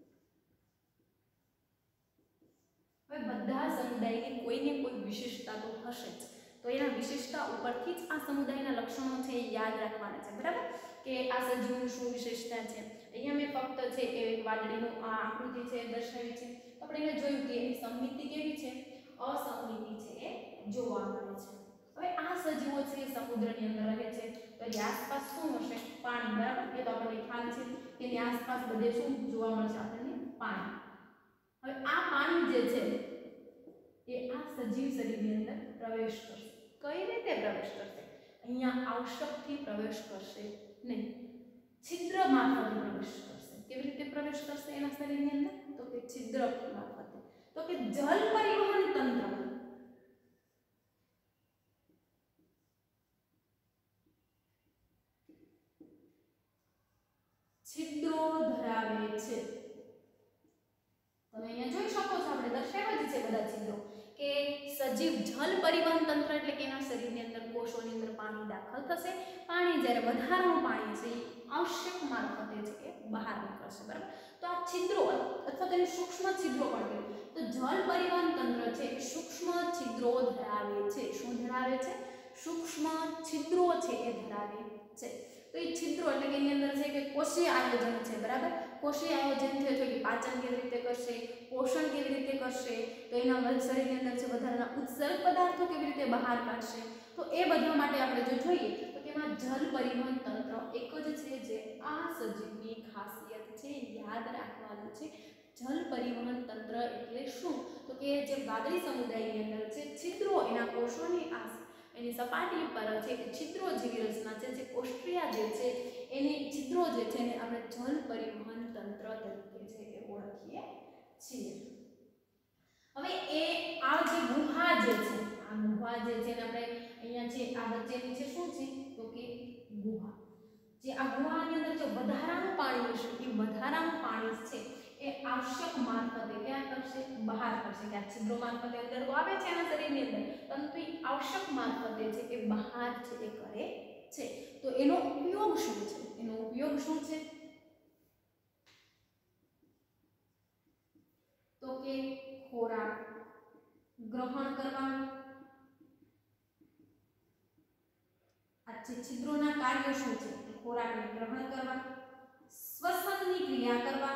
હવે બધા સમુદાયની કોઈને કોઈ વિશેષતા તો હશે જ, તો એના વિશેષતા ઉપરથી જ આ સમુદાયના લક્ષણો છે એ યાદ રાખવાના છે. બરાબર, કે આ સજીવની શું વિશેષતા છે. અહીંયા મેં ફક્ત છે એ વાદળીનું આ આકૃતિ છે દર્શાવી છે. આપણે એને જોયું કે એની સમમિતિ કેવી છે, અસમમિતિ છે એ જોવા મળે છે. હવે આ સજીવો છે સમુદ્રની અંદર રહે છે, તો એની આસપાસ શું હશે, પાણી. બરાબર, એ તો આપણને ખ્યાલ છે કે એની આસપાસ બધે શું જોવા મળશે આપણને, પાણી. હવે આ પાણી જે છે એ આ સજીવ શરીરની અંદર પ્રવેશ કરશે. કઈ રીતે પ્રવેશ કરશે, અહીંયા આવશ્યકથી પ્રવેશ કરશે નહીં, છિદ્ર મારફતે પ્રવેશ કરશે. કેવી રીતે પ્રવેશ કરશે એના શરીરની અંદર, તો કે છિદ્ર મારફતે. તો કે જલ પરિવહન તંત્ર છિદ્રો ધરાવે છે. તમે અહીંયા જોઈ શકો છો, આપણે દર્શાવ્યા જ છે બધા છિદ્રો, કે સજીવ જલ પરિવહન તંત્ર એટલે કે એના શરીરની અંદર કોષોની અંદર પાણી દાખલ થશે. પાણી જ્યારે વધારાનું પાણી છે એ આવશ્યક મારફતે છે એ બહાર નીકળશે. બરાબર, તો આ છિદ્રો અથવા તેને સૂક્ષ્મ છિદ્રો પણ કહેવાય. તો જલ પરિવહન તંત્ર છે એ સૂક્ષ્મ છિદ્રો ધરાવે છે. શું ધરાવે છે, સૂક્ષ્મ છિદ્રો છે એ ધરાવે છે. તો એ છિદ્રો એટલે કે એની અંદર છે કે કોષીય આયોજન છે. બરાબર, કોષીય આયોજન છે તો એ પાચન કેવી રીતે કરશે, પોષણ કેવી રીતે કરશે, તો એના શરીરની અંદર છે વધારાના ઉત્સર્ગ પદાર્થો કેવી રીતે બહાર કાઢશે. તો એ બધા માટે આપણે જો જોઈએ તો તેમાં જલ પરિવહન તંત્ર એક જ છે જે આ સજીવની ખાસિયત છે, યાદ રાખવાનું છે. જલ પરિવહન તંત્ર એટલે શું, તો કે જે વાદળી સમુદાયની અંદર છે છિદ્રો એના કોષોની એની સપાટી પર છે છિદ્રો જેવી રચના છે, જે ઓસ્ટ્રિયા જે છે એની છિદ્રો જે છે એને આપણે જલ પરિવહન તંત્ર તરીકે છે એ ઓળખીએ છીએ. હવે એ આ જે ગુહા જે છે, આ ગુહા જે છે ને આપણે અહીંયા છે આ વચ્ચેની છે શું છે, તો કે ગુહા. જે આ ગુહાની અંદર જે વધારાનું પાણી હશે એ વધારાનું પાણી છે એ આવશ્યક મારફતે ક્યાં કરશે, બહાર કરશે. કે આ છિદ્રો મારફતે અંદર તો આવે છે એના શરીરની અંદર, પરંતુ એ આવશ્યક મારફતે છે એ બહાર છે એ કરે છે. તો એનો ઉપયોગ શું છે, એનો ઉપયોગ શું છે, તો કે ખોરાક ગ્રહણ કરવા. આ છિદ્રોના કાર્યો શું છે, ખોરાકને ગ્રહણ કરવા, શ્વસનની ક્રિયા કરવા,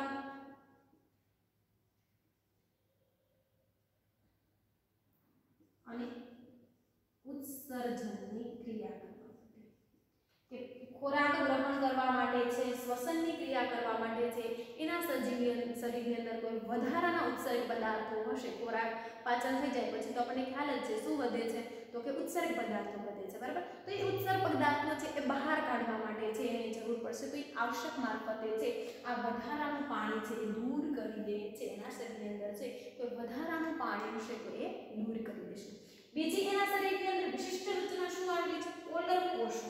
અને ઉત્સર્જનની ક્રિયા કરવા માટે. કે ખોરાક ગ્રહણ કરવા માટે છે, શ્વસનની ક્રિયા કરવા માટે છે, એના સજીવ શરીરની અંદર કોઈ વધારાના ઉત્સર્ગ પદાર્થો હશે. ખોરાક પાચન થઈ જાય પછી તો આપણને ખ્યાલ જ છે શું વધે છે, તો કે ઉત્સર્ગ પદાર્થો વધે છે. બરાબર, તો એ ઉત્સર્ગ પદાર્થો છે એ બહાર કાઢવા માટે છે એની જરૂર પડશે. તો એ આવશ્યક મારફતે છે આ વધારાનું પાણી છે એ દૂર કરી દે છે. એના શરીરની અંદર છે કોઈ વધારાનું પાણી હશે તો એ દૂર કરી દેશે. બીજી એના શરીરની અંદર વિશિષ્ટ રચના શું આવેલી છે, પોલર કોષો.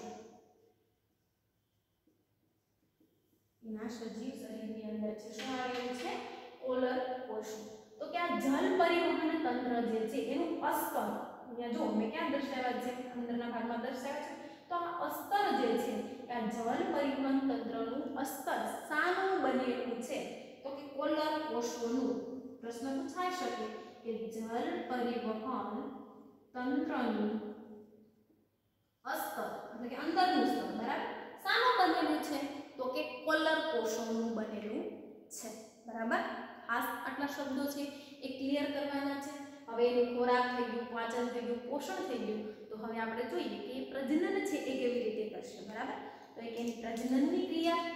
એના સજીવ શરીરની અંદર છે શું આવેલું છે, પોલર કોષો. તો કે આ જલ પરિવહન તંત્ર જે છે એનું અસ્તર, અહીંયા જો મેં ક્યાં દર્શાવ્યા છે, અંદરના ભાગમાં દર્શાવ્યા છે. તો આ અસ્તર જે છે આ જલ પરિવહન તંત્રનું અસ્તર શાનું બનેલું છે, તો કે પોલર કોષોનું. પ્રશ્ન પૂછાઈ શકે કે જલ પરિવહન તંત્રનું અસ્તર એટલે કે અંદરનું સ્તર બરાબર શાનું બનેલું છે, તો કે પોલર કોષોનું બનેલું છે. બરાબર, ખાસ આટલા શબ્દો છે એ ક્લિયર કરવાના છે. હવે એનું ખોરાક થઈ ગયું, પાચન થઈ ગયું, પોષણ થઈ ગયું. તો હવે આપણે જોઈએ કે પ્રજનન છે એ કેવી રીતે કરશે. બરાબર, તો એક એની પ્રજનનની ક્રિયા.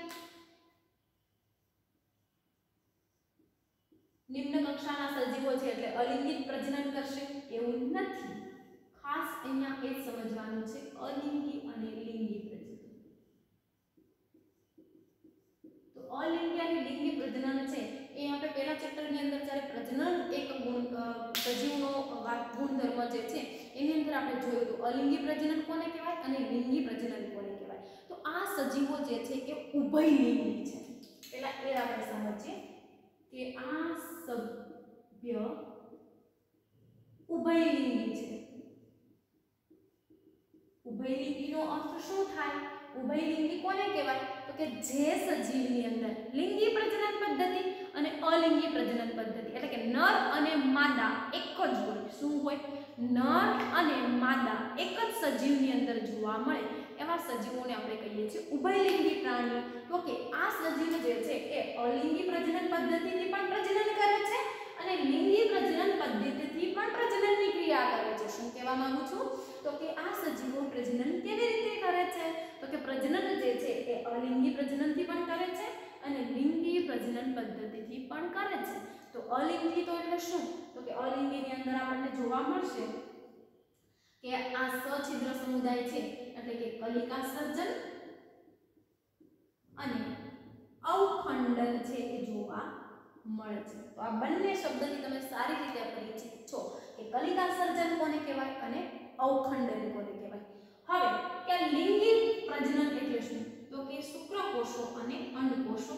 નિમ્ન કક્ષાના સજીવો છે એટલે અલિંગિત પ્રજનન કરશે એવું નથી. ખાસ અહીંયા એ સમજવાનું છે અલિંગી અને લિંગી પ્રજનન. તો અલિંગી અને લિંગી પ્રજનન છે એ આપણે પહેલા ચેપ્ટરની અંદર જ્યારે પ્રજનન એક સજીવનો ગુણધર્મ જે છે એની અંદર આપણે જોયું હતું અલિંગી પ્રજનન કોને કહેવાય અને લિંગી પ્રજનન કોને કહેવાય. તો આ સજીવો જે છે એ ઉભયલિંગી છે. પહેલા એ આપણે સમજીએ કે આ સભ્ય ઉભયલિંગી છે. ઉભયલિંગીનો અર્થ શું થાય? ઉભયલિંગી કોને કહેવાય? તો કે જે સજીવની અંદર લિંગી પ્રજનન પદ્ધતિ અને અલિંગી પ્રજનન પદ્ધતિ એટલે કે નર અને માદા એક જ હોય. શું હોય? નર અને માદા એક જ સજીવની અંદર જોવા મળે એવા સજીવોને આપણે કહીએ છીએ ઉભયલિંગી પ્રાણી. તો કે આ સજીવ જે છે એ અલિંગી પ્રજનન પદ્ધતિથી પણ પ્રજનન કરે છે અને લિંગી પ્રજનન પદ્ધતિથી પણ પ્રજનનની ક્રિયા કરે છે. શું કહેવા માંગુ છું? તો કે આ સજીવો પ્રજનન કેવી રીતે કરે છે? તો કે પ્રજનન જે છે એ અલિંગી પ્રજનનથી પણ કરે છે અને લિંગી પ્રજનન પદ્ધતિથી પણ કરે છે. તો અલિંગી તો એટલે શું? તો કે અલિંગીની અંદર આપણને જોવા મળશે કે આ સછિદ્ર સમુદાય છે એટલે કે કલિકા સર્જન અને અવખંડન છે એ જોવા મળે છે. તો આ બંને શબ્દથી તમે સારી રીતે પરિચિત છો કે કલિકા સર્જન કોને કહેવાય અને અવખંડન કોને કહેવાય. હવે કે લિંગી પ્રજનન એટલે શું? તો કે શુક્રકોષો અને અંડકોષો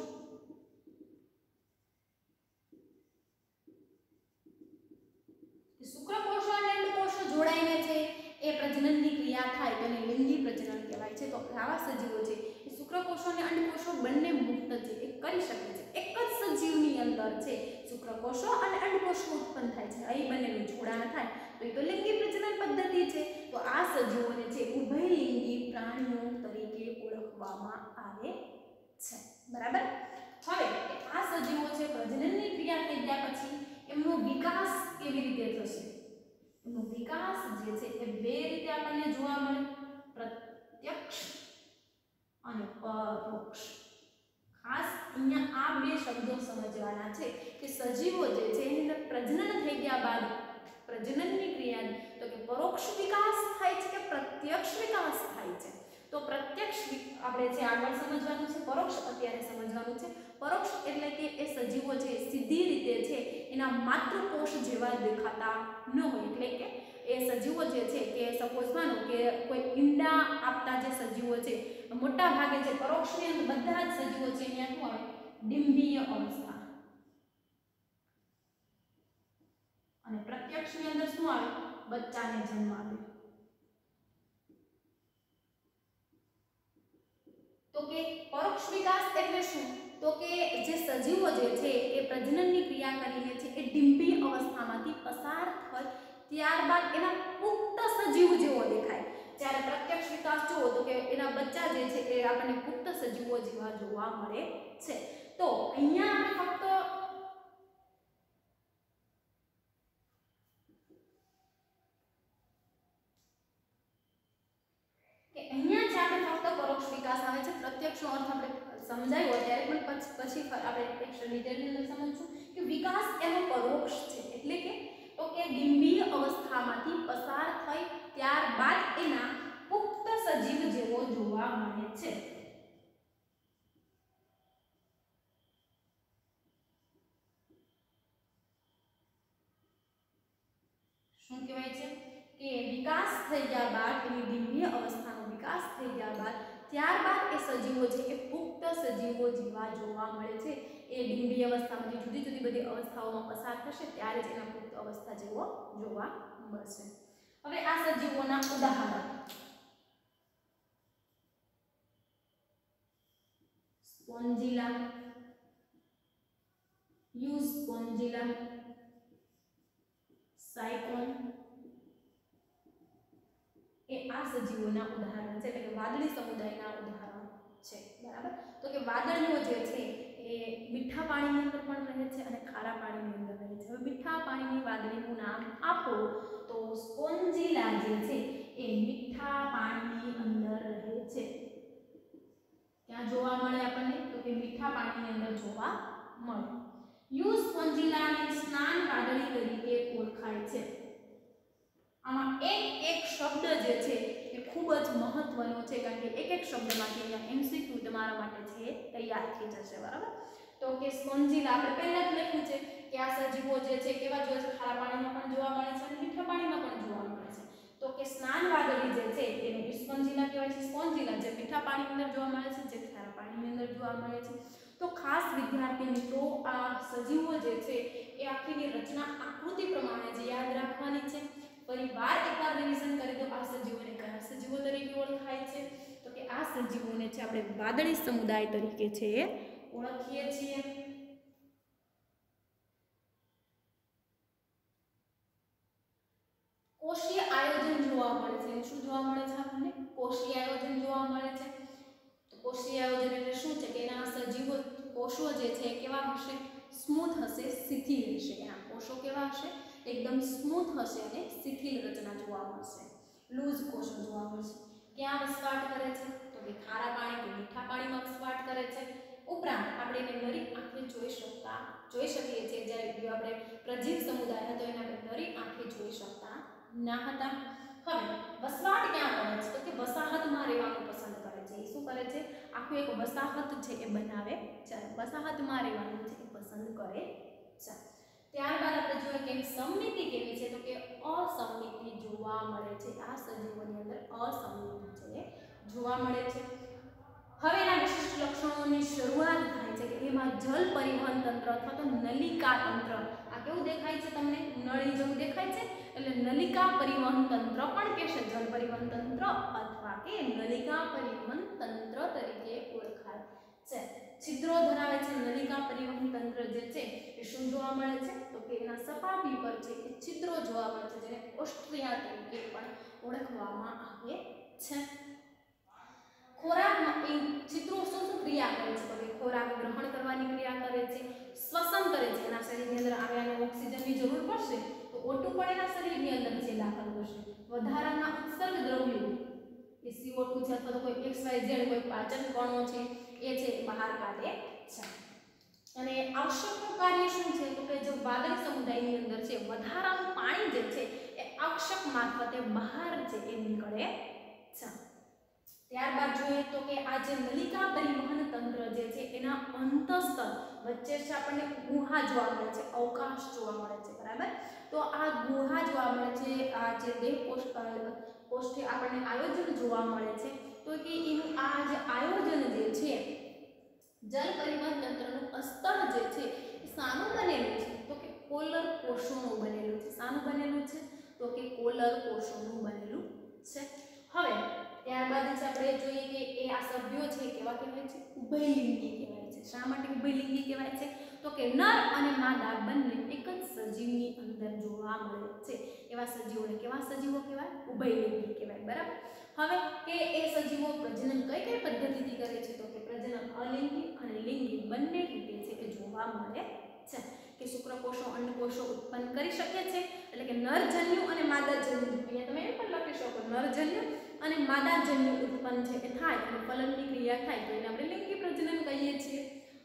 શુક્રકોષો અને અંડકોષો જોડાઈને છે એ પ્રજનનની ક્રિયા થાય તો એને લિંગી પ્રજનન કહેવાય છે. તો આવા સજીવો છે એ શુક્રકોષો અને અંડકોષો બંને મુક્ત છે એ કરી શકે છે. એક જ સજીવની અંદર છે શુક્રકોષો અને અંડકોષો ઉત્પન્ન થાય છે. અહીં બંનેનું જોડાણ થાય તો એ તો લિંગી પ્રજનન પદ્ધતિ છે. તો આ સજીવોને છે ઉભયલિંગી પ્રાણીઓ તરીકે ઓળખવામાં આવે છે. બરાબર. હવે આ સજીવો છે પ્રજનનની ક્રિયા થઈ ગયા પછી એમનો વિકાસ કેવી રીતે થશે? એનો વિકાસ જે છે એ બે રીતે આપણને જોવા મળે, પ્રત્યક્ષ અને પરોક્ષ. ખાસ અહીંયા આ બે શબ્દો સમજવાના છે કે સજીવો જે છે એની અંદર પ્રજનન થઈ ગયા બાદ પ્રજનનની ક્રિયા તો કે પરોક્ષ વિકાસ થાય છે કે પ્રત્યક્ષ વિકાસ થાય છે. તો પ્રત્યક્ષ આપણે જે આગળ સમજવાનું છે, પરોક્ષ અત્યારે સમજવાનું છે. પરોક્ષ એટલે કે એ સજીવો છે સીધી રીતે છે એના માતૃકોષ જેવા દેખાતા ન હોય. એટલે કે એ સજીવો જે છે કે સપોઝ માનો કે કોઈ ઈંડા આપતા જે સજીવો છે મોટા ભાગે જે પરોક્ષની અંદર બધા જ સજીવો છે અહીંયા શું આવે? ડિંભીય અવસ્થા. અને પ્રત્યક્ષની અંદર શું આવે? બચ્ચાને જન્મ આપે. તો કે પરોક્ષ વિકાસ એટલે શું? તો કે જે સજીવો જે છે એ પ્રજનનની ક્રિયા કરીને છે એ ડિંભી અવસ્થામાંથી પસાર થાય ત્યારબાદ એના પુખ્ત સજીવ જેવો દેખાય. જ્યારે પ્રત્યક્ષ વિકાસ જુઓ તો કે એના બચ્ચા જે છે એ આપણને પુખ્ત સજીવો જેવા જોવા મળે છે. તો અહીંયા આપણે ફક્ત પરોક્ષ વિકાસ આવે છે. પ્રત્યક્ષનો અર્થ આપણે સમજાયો ત્યારે પણ પછી આપણે એક્સ્ટ્રા ડિટેલની અંદર સમજશું કે વિકાસ એનો પરોક્ષ છે. એટલે કે તો કે ડિંભીય અવસ્થામાંથી પસાર થઈ ત્યારબાદ એના પુખ્ત સજીવ જેવો જોવા મળે છે. શું કહેવાય છે કે વિકાસ થઈ ગયા બાદ એની ડિંભીય અવસ્થાનો વિકાસ થઈ ગયા બાદ ત્યારબાદ એ સજીવો છે એ પુખ્ત સજીવો જેવા જોવા મળે છે. એ ડિંભીય અવસ્થામાંથી જુદી જુદી બધી અવસ્થાઓમાં પસાર થશે ત્યારે જ એના પુખ્ત અવસ્થા જેવો જોવા મળશે. હવે આ સજીવોના ઉદાહરણ સ્પોન્જીલા, યુસ્પોન્જીલા, સાયકોન એ આ સજીવોના ઉદાહરણ છે. એટલે કે વાદળી સમુદાયના ઉદાહરણ છે. બરાબર. તો કે વાદળીઓ જે છે એ મીઠા પાણીની અંદર પણ રહે છે અને ખારા પાણીની અંદર રહે છે. હવે મીઠા પાણીની વાદળીનું નામ આપો તો સ્પોન્જીલા જે છે એ મીઠા પાણીની અંદર રહે છે. ક્યાં જોવા મળે આપણને? તો કે મીઠા પાણીની અંદર જોવા મળે. યુસ્પોન્જીલાને સ્નાન વાદળી તરીકે ઓળખાય છે. આમાં એક શબ્દ જે છે એ ખૂબ જ મહત્વનો છે, કારણ કે એક શબ્દમાંથી અહીંયા એમસીક્યુ તમારા માટે છે તૈયાર થઈ જશે, બરાબર. તો કે સ્પોન્જીલા આપણે પહેલા જ લખ્યું છે કે આ સજીવો જે છે કેવા જોવા છે, ખારા પાણીમાં પણ જોવા મળે છે અને મીઠા પાણીમાં પણ જોવા મળે છે. તો કે સ્નાન વાદળી જે છે એને સ્પોન્જીલા કહેવાય છે. સ્પોન્જીલા જે મીઠા પાણીની અંદર જોવા મળે છે, જે ખારા પાણીની અંદર જોવા મળે છે. તો ખાસ વિદ્યાર્થી મિત્રો આ સજીવો જે છે એ આખીની રચના આકૃતિ પ્રમાણે જે યાદ રાખવાની છે. ફરીવાર એકવાર રિવિઝન કરી દો, આ સજીવોને કયા સજીવો તરીકે ઓળખાય છે? તો કે આ સજીવોને છે આપણે વાદળી સમુદાય તરીકે છે ઓળખીએ છીએ. કોષીય આયોજન જોવા મળે છે. શું જોવા મળે છે આપણને? કોષીય આયોજન જોવા મળે છે. તો કોષીય આયોજન એટલે શું છે કે એના સજીવો કોષો જે છે કેવા હશે? સ્મૂથ હશે, શિથિલ હશે. એના કોષો કેવા હશે? એકદમ સ્મૂથ હશે અને શિથિલ રચના જોવા મળશે. લૂઝ કોષો જોવા મળશે. ક્યાં વસવાટ કરે છે? તો કે ખારા પાણી કે મીઠા પાણીમાં વસવાટ કરે છે. ઉપરાંત આપણે એને નરી આંખે જોઈ શકીએ છીએ. જ્યારે આપણે પ્રજીવ સમુદાય હતો એને આપણે નરી આંખે જોઈ શકતા ના હતા. હવે વસવાટ ક્યાં કરે છે? તો કે વસાહતમાં રહેવાનું પસંદ કરે છે. એ શું કરે છે? આખું એક વસાહત છે એ બનાવે છે. વસાહતમાં રહેવાનું છે એ પસંદ કરે છે. ત્યારબાદ આપણે જોઈએ કે સમમિતિ કેવી છે? તો કે અસમમિતિ જોવા મળે છે. આ સજીવોની અંદર અસમમિતિ છે જોવા મળે છે. હવે એના વિશિષ્ટ લક્ષણોની શરૂઆત થાય છે કે એમાં જલ પરિવહન તંત્ર અથવા તો નલિકા તંત્ર. આ કેવું દેખાય છે તમને? નળી જેવું દેખાય છે, એટલે નલિકા પરિવહન તંત્ર પણ કહેશે. જલ પરિવહન તંત્ર અથવા કે નલિકા પરિવહન તંત્ર તરીકે ઓળખાય છે. છિદ્રો ધરાવે છે. નલિકા પરિવહન તંત્ર જે છે એ શું જોવા મળે છે? તો કે એના સપાટી પર છે એ છિદ્રો જોવા મળે છે, જેને ઓસ્ટ્રિયા તરીકે પણ ઓળખવામાં આવે છે. ખોરાકમાં એ છિદ્રો શું ક્રિયા કરે છે? તો કે ખોરાક ગ્રહણ કરવાની ક્રિયા કરે છે, શ્વસન કરે છે. એના શરીરની અંદર આવ્યાને ઓક્સિજનની જરૂર પડશે તો O2 પણ એના શરીરની અંદર છે દાખલ કરશે. વધારાના ઉત્સર્ગ દ્રવ્યો એ CO2 છે અથવા તો કોઈ XYZ કોઈ પાચન કણો છે એ છે બહાર કાઢે છે. અને આવશ્યકનું કાર્ય શું છે? તો કે જો વાદળી સમુદાયની અંદર છે વધારાનું પાણી જે છે એ આવશ્યક મારફતે બહાર છે એ નીકળે છે. ત્યારબાદ જોઈએ તો કે આ જે નલિકા પરિવહન તંત્ર જે છે એના અંતસ્તર વચ્ચે છે આપણને ગુહા જોવા મળે છે, અવકાશ જોવા મળે છે, બરાબર. તો આ ગુહા જોવા મળે છે. આ જે દેહ કોષ્ઠે આપણને આયોજન જોવા મળે છે. તો કે એનું આ જે આયોજન જે છે જલ પરિવહન તંત્રનું અસ્તર જે છે એ શાનું બનેલું છે? તો કે કોલર કોષોનું બનેલું છે. શાનું બનેલું છે? તો કે કોલર કોષોનું બનેલું છે. હવે ત્યારબાદ આપણે જોઈએ કે એ આ સભ્યો છે કેવા કહેવાય છે? ઉભયલિંગી કહેવાય છે. શા માટે ઉભયલિંગી કહેવાય છે? તો કે નર અને માદા બંને એક જ સજીવની અંદર જોવા મળે છે. એવા સજીવોને કેવા સજીવો કહેવાય? ઉભયલિંગી કહેવાય, બરાબર. હવે કે એ સજીવો પ્રજનન કઈ પદ્ધતિથી કરે છે? તો કે પ્રજનન અલિંગી અને લિંગી બંને રીતે છે કે જોવા મળે છે. કે શુક્રકોષો અંડકોષો ઉત્પન્ન કરી શકે છે, એટલે કે નરજન્યુ અને માદાજન્યુ. અહીંયા તમે એમ પણ લખી શકો નરજન્યુ અને માદાજન્યુ ઉત્પન્ન છે એ થાય અને ફલનની ક્રિયા થાય તો એને આપણે લિંગી પ્રજનન કહીએ છીએ.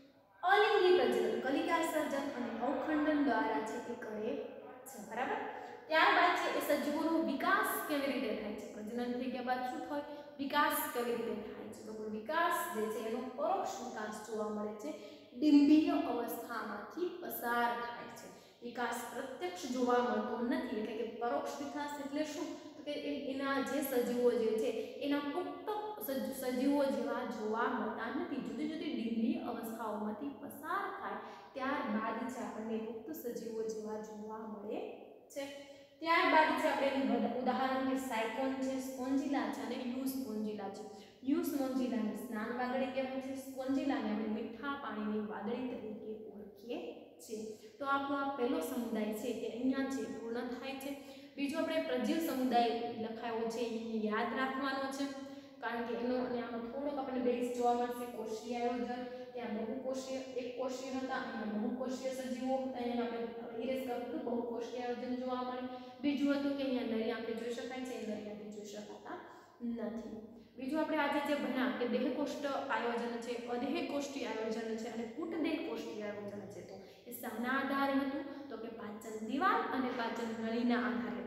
અલિંગી પ્રજનન કલિકા સર્જન અને અવખંડન દ્વારા છે એ કરે છે, બરાબર. ત્યારબાદ છે એ સજીવોનો વિકાસ કેવી રીતે થાય છે? પ્રજનન થઈ ગયા બાદ શું થાય? વિકાસ કેવી રીતે થાય છે? તો વિકાસ જે છે એનો પરોક્ષ વિકાસ જોવા મળે છે. ડિંબીય અવસ્થામાંથી પસાર થાય છે. વિકાસ પ્રત્યક્ષ જોવા મળતો નથી, એટલે કે પરોક્ષ વિકાસ એટલે શું? તો કે એના જે સજીવો જે છે એના પુખ્ત સજીવો જેવા જોવા મળતા નથી. જુદી જુદી ડિંબીય અવસ્થાઓમાંથી પસાર થાય ત્યારબાદ છે આપણને પુખ્ત સજીવો જેવા જોવા મળે છે. ત્યારબાદ છે આપણે ઉદાહરણ કે સાયકોન છે, સ્પોન્જીલા છે અને યુ સ્પોન્જીલા છે. યુ સ્પોન્જીલાને સ્નાન વાદળી કહેવાય છે. સ્પોન્જીલાને આપણે મીઠા પાણીની વાદળી તરીકે ઓળખીએ છીએ. તો આપણો આ પહેલો સમુદાય છે એ અહીંયા છે પૂર્ણ થાય છે. બીજો આપણે પ્રજીવ સમુદાય લખાયો છે એ યાદ રાખવાનો છે, કારણ કે એનો અને આમાં થોડોક આપણને બેઝ જોવા મળશે. કોષીય આયોજન, ત્યાં બહુકોષીય એક કોષીય હતા, અહીંયા બહુકોષીય સજીવો હતા. અહીંયા આપણે ઇરેઝ કરતું બહુકોષીય આયોજન જોવા મળે. બીજું હતું કે અહીંયા નરી આંખે જોઈ શકાય છે, નરી આંખે જોઈ શકાતા નથી. બીજું આપણે આજે જે ભણ્યા કે દેહકોષ્ઠ આયોજન છે, અદેહકોષ્ઠી આયોજન છે અને કૂટદેહકોષ્ઠી આયોજન છે. તો એ શાના આધારે હતું? તો કે પાચન દિવાલ અને પાચન નળીના આધારે હતું.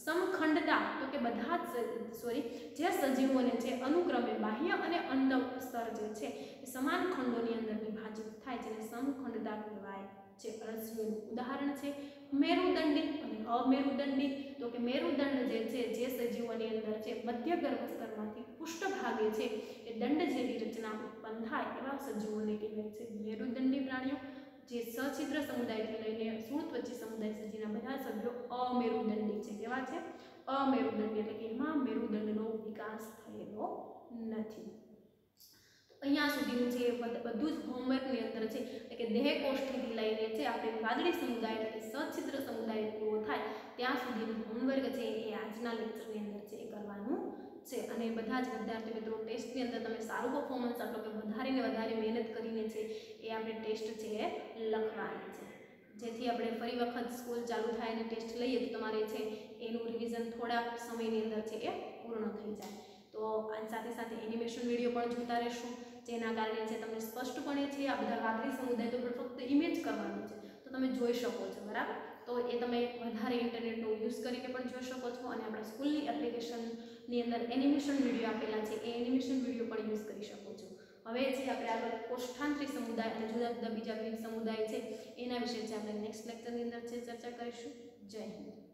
સમખંડતા તો કે બધા જે સજીવોને છે અનુક્રમે બાહ્ય અને અંતઃ સ્તર જે છે એ સમાન ખંડોની અંદર વિભાજિત થાય જેને સમખંડતા કહેવાય છે. અળસિયાનું ઉદાહરણ છે મેરુદંડી અને અમેરુદંડી. તો કે મેરુદંડ જે છે જે સજીવોની અંદર છે મધ્ય ગર્ભ સ્તરમાંથી પૃષ્ઠભાગે છે એ દંડ જેવી રચના ઉત્પન્ન થાય એવા સજીવોને કહેવાય છે મેરુદંડી પ્રાણીઓ. જે સછિદ્ર સમુદાયથી લઈને સુળત્વચી સમુદાય સુધીના બધા સભ્યો અમેરુદંડી છે. કેવા છે? અમેરુદંડી, એટલે કે એમાં મેરુદંડનો વિકાસ થયેલો નથી. અહીંયા સુધીનું છે બધું જ હોમવર્કની અંદર છે એટલે કે દેહકોષ્ઠીથી લઈને છે આપણે વાદળી સમુદાય એટલે કે સછિદ્ર સમુદાય પૂરો થાય ત્યાં સુધીનું હોમવર્ક છે એ આજના લેક્ચરની અંદર છે એ કરવાનું છે. અને બધા જ વિદ્યાર્થી મિત્રો ટેસ્ટની અંદર તમે સારું પરફોર્મન્સ આપો કે વધારે મહેનત કરીને છે એ આપણે ટેસ્ટ છે એ લખવાની છે, જેથી આપણે ફરી વખત સ્કૂલ ચાલુ થાય અને ટેસ્ટ લઈએ તો તમારે છે એનું રિવિઝન થોડા સમયની અંદર છે એ પૂર્ણ થઈ જાય. તો આની સાથે સાથે એનિમેશન વિડીયો પણ જોતા રહેશું, જેના કારણે છે તમને સ્પષ્ટપણે છે આ બધા વાદળી સમુદાય તો ફક્ત ઇમેજ કરવાનું છે તો તમે જોઈ શકો છો, બરાબર. તો એ તમે વધારે ઇન્ટરનેટનો યુઝ કરીને પણ જોઈ શકો છો અને આપણા સ્કૂલની એપ્લિકેશનની અંદર એનિમેશન વિડીયો આપેલા છે એ એનિમેશન વિડીયો પણ યુઝ કરી શકો છો. હવે છે આપણે આગળ કોષ્ઠાંતરી સમુદાય અને જુદા જુદા બીજા વિવિધ સમુદાય છે એના વિશે છે આપણે નેક્સ્ટ લેક્ચરની અંદર છે ચર્ચા કરીશું. જય હિન્દ.